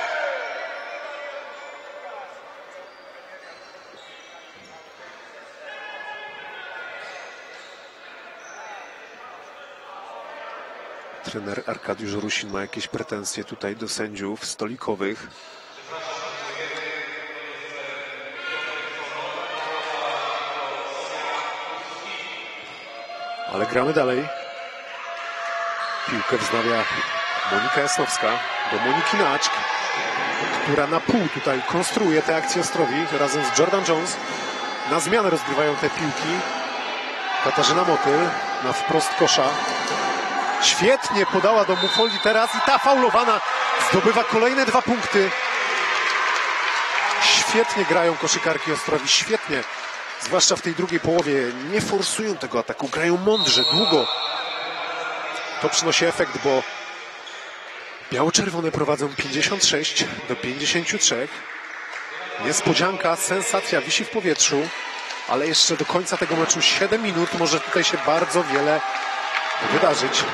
Trener Arkadiusz Rusin ma jakieś pretensje tutaj do sędziów stolikowych. Ale gramy dalej. Piłkę wznawia Monika Jasnowska do Moniki Naczk, która na pół tutaj konstruuje te akcje Ostrowi razem z Jordan Jones. Na zmianę rozgrywają te piłki. Katarzyna Motyl na wprost kosza. Świetnie podała do Mufoli teraz i ta faulowana zdobywa kolejne 2 punkty. Świetnie grają koszykarki Ostrowi, świetnie. Zwłaszcza w tej drugiej połowie nie forsują tego ataku, grają mądrze, długo. To przynosi efekt, bo biało-czerwone prowadzą 56-53. Niespodzianka, sensacja wisi w powietrzu, ale jeszcze do końca tego meczu 7 minut, może tutaj się bardzo wiele wydarzyć.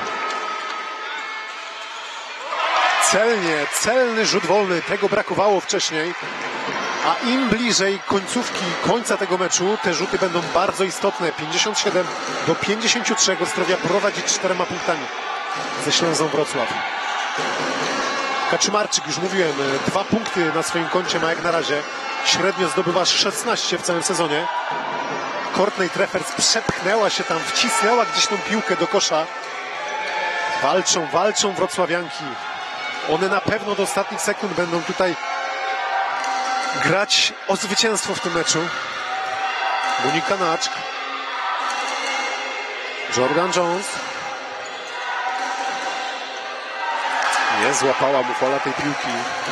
Celny rzut wolny, tego brakowało wcześniej, A im bliżej końcówki, końca tego meczu, te rzuty będą bardzo istotne. 57-53. Ostrowia prowadzi 4 punktami ze Ślęzą Wrocław. Kaczymarczyk, już mówiłem, 2 punkty na swoim koncie ma jak na razie. Średnio zdobywa 16 w całym sezonie. Courtney Treffers przepchnęła się tam, wcisnęła gdzieś tą piłkę do kosza. Walczą wrocławianki. One na pewno do ostatnich sekund będą tutaj grać o zwycięstwo w tym meczu. Monika Naczk. Jordan Jones. Nie złapała Mufola tej piłki.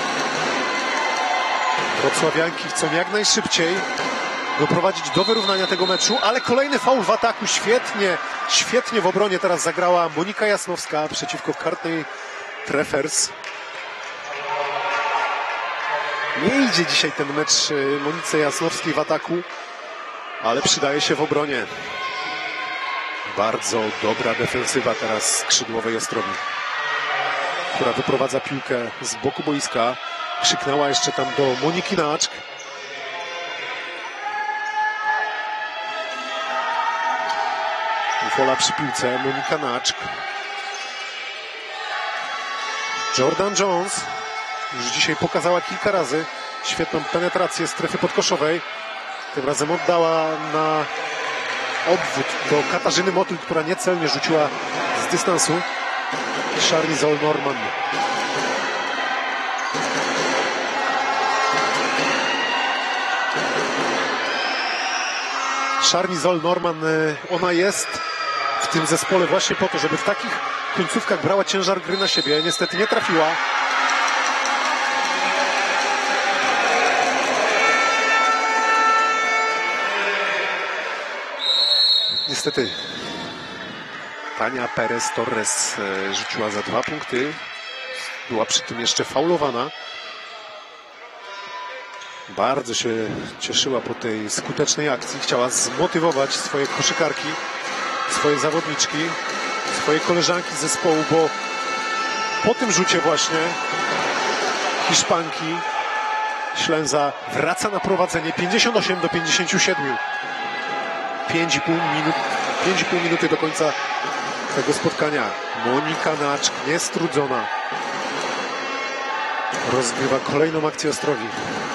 Wrocławianki chcą jak najszybciej doprowadzić do wyrównania tego meczu, ale kolejny faul w ataku. Świetnie w obronie teraz zagrała Monika Jasnowska przeciwko Courtney Treffers. Nie idzie dzisiaj ten mecz Monice Jasnowskiej w ataku, ale przydaje się w obronie. Bardzo dobra defensywa teraz skrzydłowej Ostrowi, która wyprowadza piłkę z boku boiska. Krzyknęła jeszcze tam do Moniki Naczk. Mufola przy piłce, Monika Naczk. Jordan Jones już dzisiaj pokazała kilka razy świetną penetrację strefy podkoszowej. Tym razem oddała na obwód do Katarzyny Motyl, która niecelnie rzuciła z dystansu. Charlize Norman. Charlize Norman, ona jest w tym zespole właśnie po to, żeby w takich końcówkach brała ciężar gry na siebie. Niestety nie trafiła. Niestety Tania Perez Torres rzuciła za 2 punkty. Była przy tym jeszcze faulowana. Bardzo się cieszyła po tej skutecznej akcji. Chciała zmotywować swoje koszykarki, swoje zawodniczki, swoje koleżanki z zespołu, bo po tym rzucie właśnie Hiszpanki Ślęza wraca na prowadzenie 58-57. 5,5 minuty do końca tego spotkania. Monika Naczk, niestrudzona, rozgrywa kolejną akcję Ostrowi.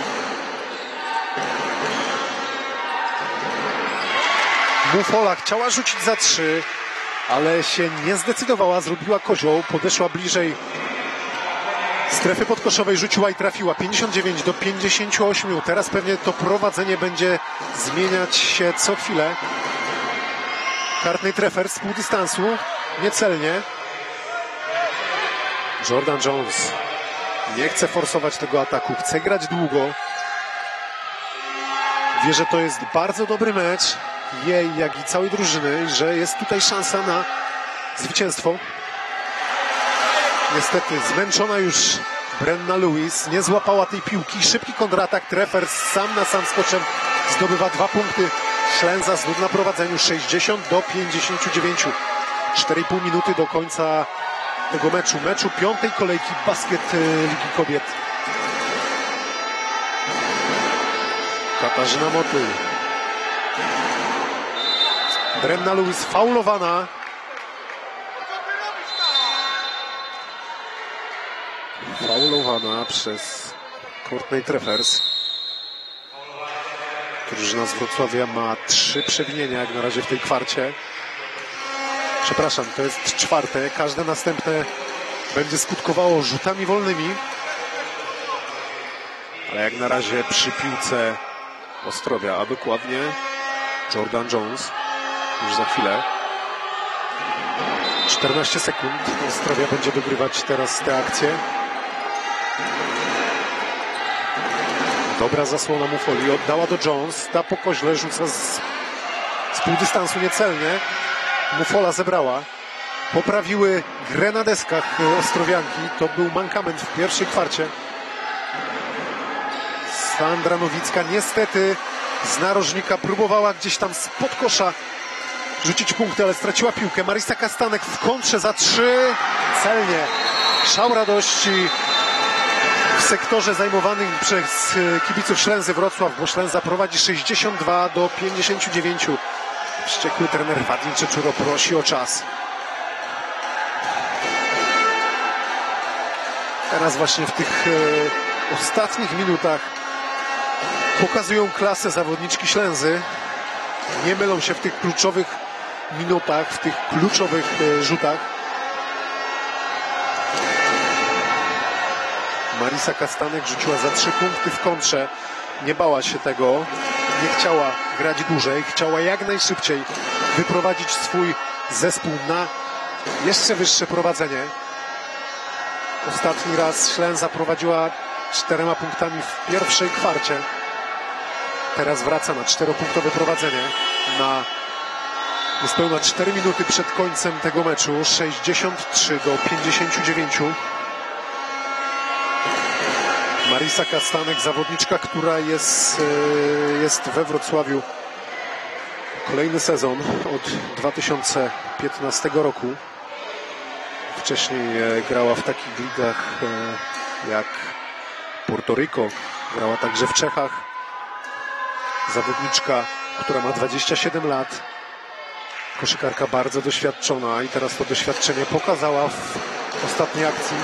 Mufola chciała rzucić za 3, ale się nie zdecydowała, zrobiła kozioł, podeszła bliżej strefy podkoszowej, rzuciła i trafiła. 59-58. Teraz pewnie to prowadzenie będzie zmieniać się co chwilę. Courtney Treffers z pół dystansu, niecelnie. Jordan Jones nie chce forsować tego ataku, chce grać długo. Wie, że to jest bardzo dobry mecz jej, jak i całej drużyny, że jest tutaj szansa na zwycięstwo. Niestety zmęczona już Brenna Lewis, nie złapała tej piłki. Szybki kontratak, Treffers sam na sam skoczem zdobywa 2 punkty. Ślęza znów na prowadzeniu 60-59. 4,5 minuty do końca tego meczu 5. kolejki basket Ligi Kobiet. Katarzyna Motyl. Brenna Lewis faulowana. Faulowana przez Courtney Treffers. Drużyna z Wrocławia ma 3 przewinienia jak na razie w tej kwarcie. Przepraszam, to jest 4. Każde następne będzie skutkowało rzutami wolnymi. Ale jak na razie przy piłce Ostrowia, a dokładnie Jordan Jones. Już za chwilę. 14 sekund. Ostrowia będzie dogrywać teraz tę akcję. Dobra zasłona Mufoli. Oddała do Jones. Ta po koźle rzuca z pół dystansu niecelnie. Mufola zebrała. Poprawiły grę na deskach Ostrowianki. To był mankament w pierwszej kwarcie. Sandra Nowicka niestety z narożnika próbowała gdzieś tam spod kosza rzucić punkty, ale straciła piłkę. Marisa Kastanek w kontrze za 3. Celnie. Szał radości w w sektorze zajmowanym przez kibiców Ślęzy Wrocław, bo Ślęza prowadzi 62-59. Wściekły trener Wadim Czeczuro prosi o czas. Teraz właśnie w tych ostatnich minutach pokazują klasę zawodniczki Ślęzy. Nie mylą się w tych kluczowych minutach, w tych kluczowych rzutach. Marisa Kastanek rzuciła za 3 punkty w kontrze. Nie bała się tego. Nie chciała grać dłużej. Chciała jak najszybciej wyprowadzić swój zespół na jeszcze wyższe prowadzenie. Ostatni raz Ślęza prowadziła 4 punktami w pierwszej kwarcie. Teraz wraca na 4-punktowe prowadzenie. Na niespełna 4 minuty przed końcem tego meczu. 63-59. Marisa Kastanek, zawodniczka, która jest we Wrocławiu kolejny sezon od 2015 roku. Wcześniej grała w takich ligach jak Puerto Rico, grała także w Czechach. Zawodniczka, która ma 27 lat, koszykarka bardzo doświadczona i teraz to doświadczenie pokazała w ostatniej akcji.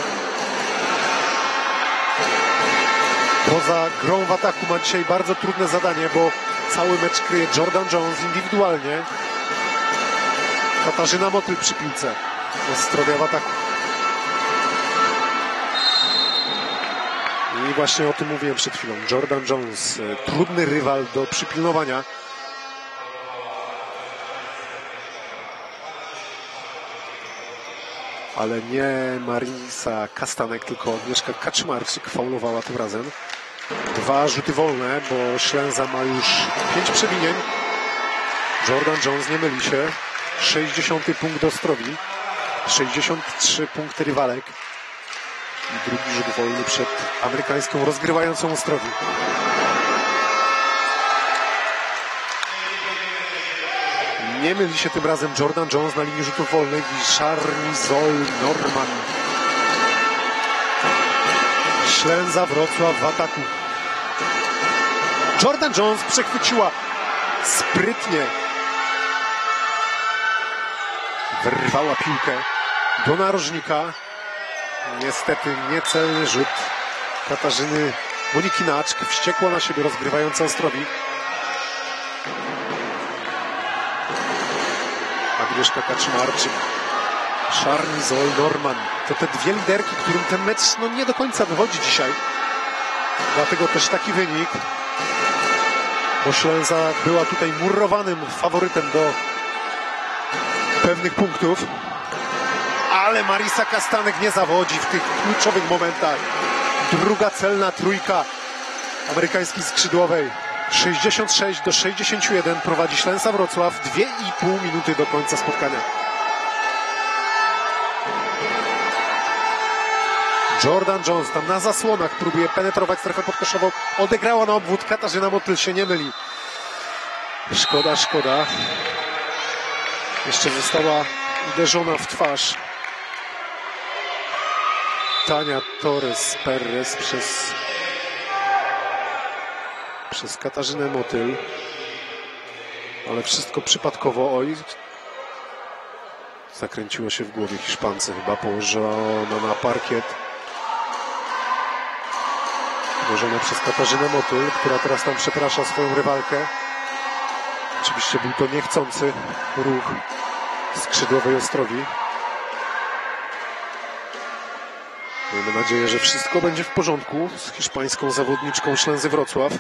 Poza grą w ataku ma dzisiaj bardzo trudne zadanie, bo cały mecz kryje Jordan Jones indywidualnie. Katarzyna Motyl przy piłce. Ostrowia w ataku. I właśnie o tym mówiłem przed chwilą. Jordan Jones, trudny rywal do przypilnowania. Ale nie Marisa Kastanek, tylko Agnieszka Kaczmarczyk faulowała tym razem. 2 rzuty wolne, bo Ślęza ma już 5 przewinień. Jordan Jones nie myli się. 60 punkt Ostrowi. 63 punkty rywalek. I drugi rzut wolny przed amerykańską rozgrywającą Ostrowi. Nie myli się tym razem Jordan Jones na linii rzutów wolnych i Charnizol Norman. Ślęza Wrocław w ataku. Jordan Jones przechwyciła sprytnie. Wyrwała piłkę do narożnika. Niestety niecelny rzut Katarzyny Moniki Naczk. Wściekła na siebie rozgrywająca Ostrowi. Agnieszka Kaczmarczyk, Charnizol Norman. To te dwie liderki, którym ten mecz nie do końca wychodzi dzisiaj. Dlatego też taki wynik. Bo Ślęza była tutaj murowanym faworytem do pewnych punktów. Ale Marisa Kastanek nie zawodzi w tych kluczowych momentach. Druga celna trójka amerykańskiej skrzydłowej. 66-61 prowadzi Ślęza Wrocław. 2,5 minuty do końca spotkania. Jordan Jones tam na zasłonach próbuje penetrować strefę podkoszową. Odegrała na obwód. Katarzyna Motyl się nie myli. Szkoda, szkoda. Jeszcze została uderzona w twarz Tania Torres-Perez przez Katarzynę Motyl. Ale wszystko przypadkowo. Oj, zakręciło się w głowie Hiszpance. Chyba położona na parkiet. Uderzona przez Katarzynę Motyl, która teraz tam przeprasza swoją rywalkę. Oczywiście był to niechcący ruch skrzydłowej Ostrowi. Miejmy nadzieję, że wszystko będzie w porządku z hiszpańską zawodniczką Ślęzy Wrocław,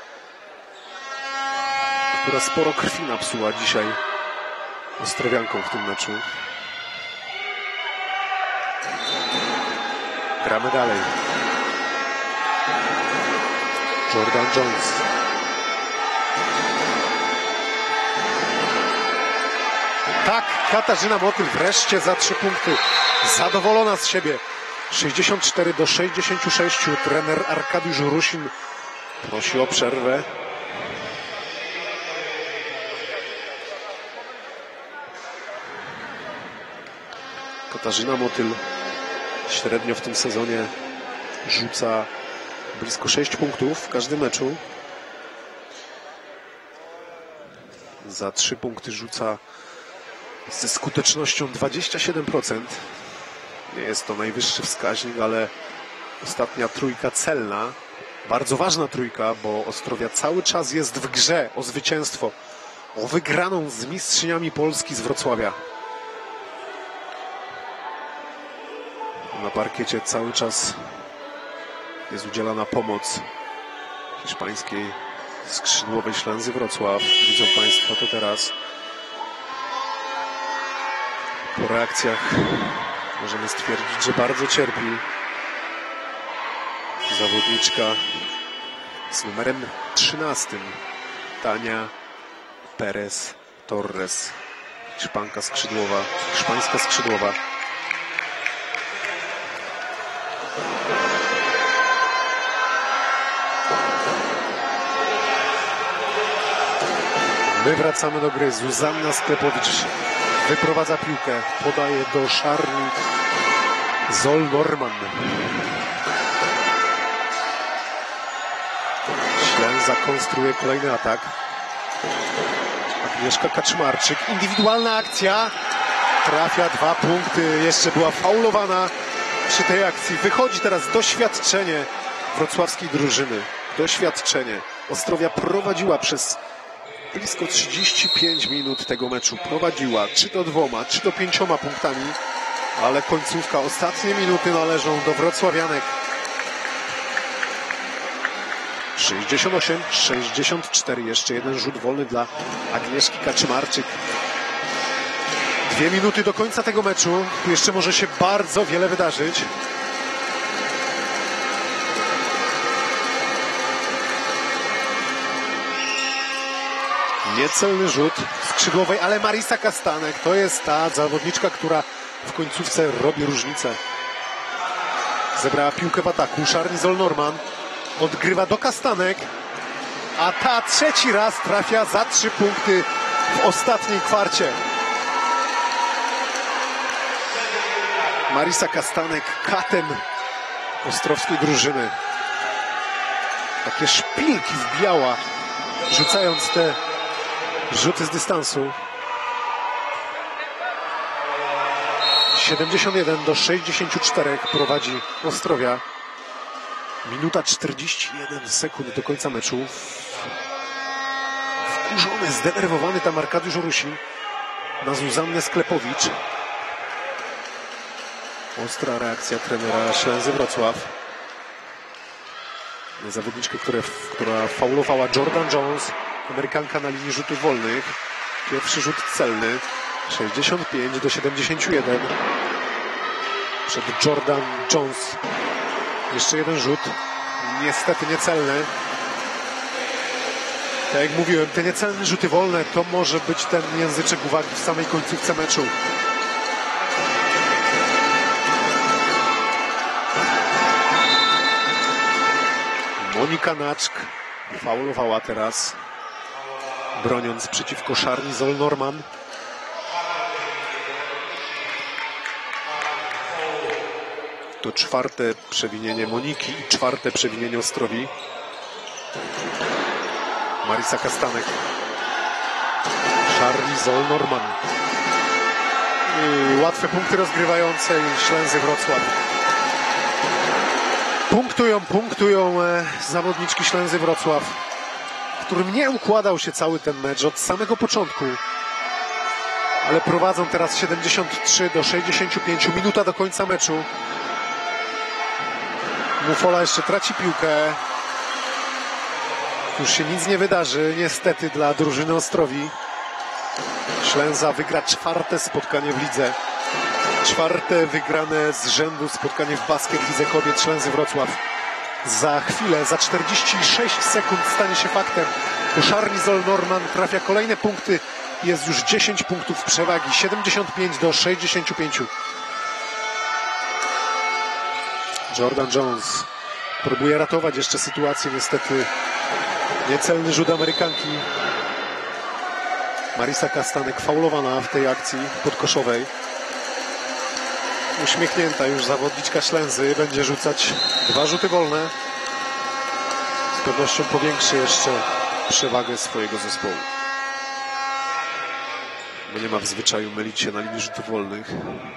która sporo krwi napsuła dzisiaj ostrowianką w tym meczu. Gramy dalej. Jordan Jones. Tak, Katarzyna Motyl wreszcie za 3 punkty. Zadowolona z siebie. 64-66. Trener Arkadiusz Rusin prosi o przerwę. Katarzyna Motyl średnio w tym sezonie rzuca Blisko 6 punktów w każdym meczu. Za 3 punkty rzuca ze skutecznością 27%. Nie jest to najwyższy wskaźnik, ale ostatnia trójka celna. Bardzo ważna trójka, bo Ostrowia cały czas jest w grze o zwycięstwo, o wygraną z mistrzyniami Polski z Wrocławia. Na parkiecie cały czas jest udzielana pomoc hiszpańskiej skrzydłowej Ślęzy Wrocław. Widzą Państwo to teraz. Po reakcjach możemy stwierdzić, że bardzo cierpi zawodniczka z numerem 13, Tania Perez Torres, hiszpańska skrzydłowa. My wracamy do gry. Zuzanna Sklepowicz wyprowadza piłkę, podaje do Szarni Zoll-Norman. Ślęza konstruuje kolejny atak. Agnieszka Kaczmarczyk, indywidualna akcja. Trafia 2 punkty, jeszcze była faulowana przy tej akcji. Wychodzi teraz doświadczenie wrocławskiej drużyny. Doświadczenie. Ostrowia prowadziła przez blisko 35 minut tego meczu. Prowadziła czy to 2, czy to 5 punktami, ale końcówka, ostatnie minuty należą do wrocławianek. 68-64, jeszcze jeden rzut wolny dla Agnieszki Kaczmarczyk. 2 minuty do końca tego meczu. Tu jeszcze może się bardzo wiele wydarzyć. Niecelny rzut skrzydłowej, ale Marisa Kastanek to jest ta zawodniczka, która w końcówce robi różnicę. Zebrała piłkę w ataku. Szarni Zoll-Norman odgrywa do Kastanek, a ta trzeci raz trafia za 3 punkty w ostatniej kwarcie. Marisa Kastanek katem ostrowskiej drużyny. Takie szpilki wbijała, rzucając te rzuty z dystansu. 71-64 prowadzi Ostrowia. Minuta 41 sekund do końca meczu. Wkurzony, zdenerwowany tam Arkadiusz Orusin na Zuzannę Sklepowicz. Ostra reakcja trenera Ślęzy Wrocław. Zawodniczkę, która faulowała Jordan Jones, Amerykanka na linii rzutów wolnych. Pierwszy rzut celny. 65-71. Przed Jordan Jones. Jeszcze jeden rzut. Niestety niecelny. Tak jak mówiłem, te niecelne rzuty wolne to może być ten języczek uwagi w samej końcówce meczu. Monika Naczk faulowała teraz, broniąc przeciwko Szarni Zoll-Norman. To 4. przewinienie Moniki i 4. przewinienie Ostrowi. Marisa Kastanek. Szarni Zoll-Norman. I łatwe punkty rozgrywającej Ślęzy Wrocław. Punktują zawodniczki Ślęzy Wrocław, którym nie układał się cały ten mecz od samego początku. Ale prowadzą teraz 73-65, minuta do końca meczu. Mufola jeszcze traci piłkę. Już się nic nie wydarzy, niestety, dla drużyny Ostrowi. Ślęza wygra 4. spotkanie w lidze. 4. wygrane z rzędu spotkanie w basket Lidze Kobiet Ślęzy Wrocław. Za chwilę, za 46 sekund stanie się faktem. Do Szarni Zoll-Norman trafia kolejne punkty. Jest już 10 punktów przewagi. 75-65. Jordan Jones próbuje ratować jeszcze sytuację. Niestety niecelny rzut Amerykanki. Marisa Kastanek faulowana w tej akcji podkoszowej. Uśmiechnięta już zawodniczka Ślęzy. Będzie rzucać 2 rzuty wolne. pewnością powiększy jeszcze przewagę swojego zespołu. Bo nie ma w zwyczaju mylić się na linii rzutów wolnych.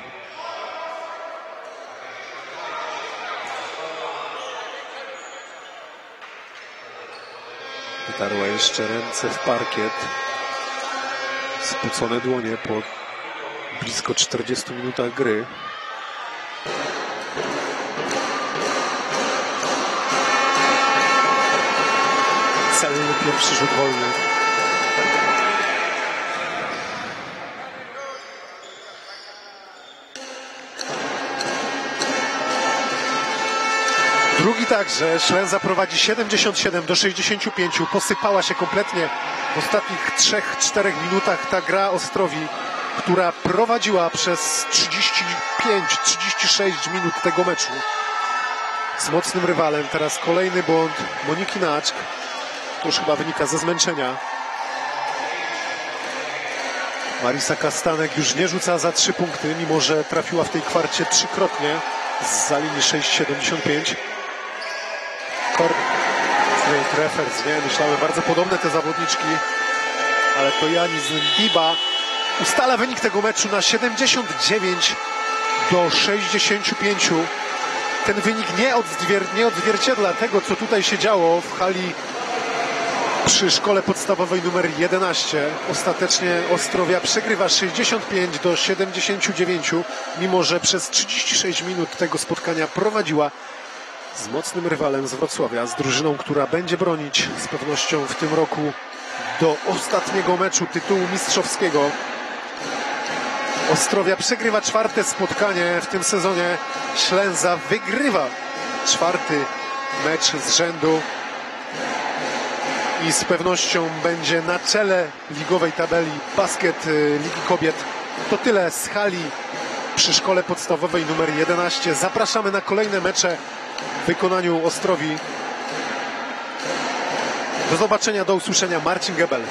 Wytarła jeszcze ręce w parkiet. Spocone dłonie po blisko 40 minutach gry. Celny pierwszy rzut wolny. Drugi także. Ślęza prowadzi 77-65. Posypała się kompletnie w ostatnich 3-4 minutach ta gra Ostrowi, która prowadziła przez 35-36 minut tego meczu z mocnym rywalem. Teraz kolejny błąd Moniki Naczk. To już chyba wynika ze zmęczenia. Marisa Kastanek już nie rzuca za 3 punkty, mimo że trafiła w tej kwarcie 3-krotnie zza linii 6,75. Treffers, nie? Myślałem, bardzo podobne te zawodniczki, ale to Janis Ndiba ustala wynik tego meczu na 79-65. Ten wynik nie odzwierciedla tego, co tutaj się działo w hali przy szkole podstawowej numer 11. Ostatecznie Ostrowia przegrywa 65-79, mimo że przez 36 minut tego spotkania prowadziła z mocnym rywalem z Wrocławia, z drużyną, która będzie bronić z pewnością w tym roku do ostatniego meczu tytułu mistrzowskiego. Ostrowia przegrywa 4. spotkanie w tym sezonie. Ślęza wygrywa 4. mecz z rzędu i z pewnością będzie na czele ligowej tabeli basket Ligi Kobiet. To tyle z hali przy szkole podstawowej numer 11. Zapraszamy na kolejne mecze w wykonaniu Ostrowi. Do zobaczenia, do usłyszenia. Marcin Gebel.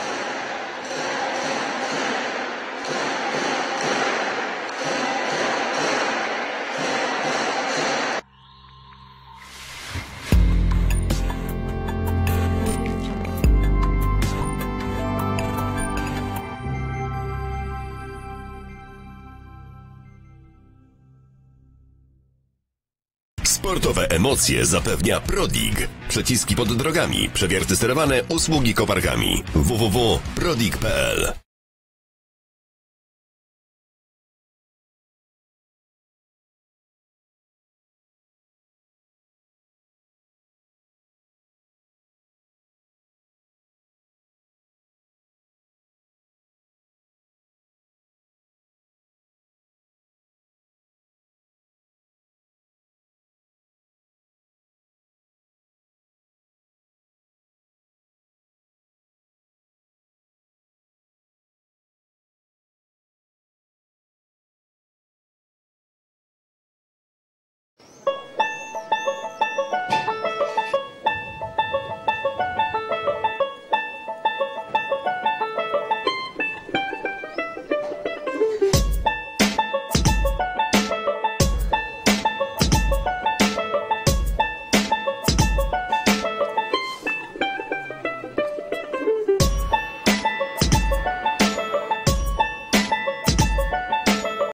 Sportowe emocje zapewnia Prodig. Przeciski pod drogami, przewierty sterowane, usługi koparkami. www.prodig.pl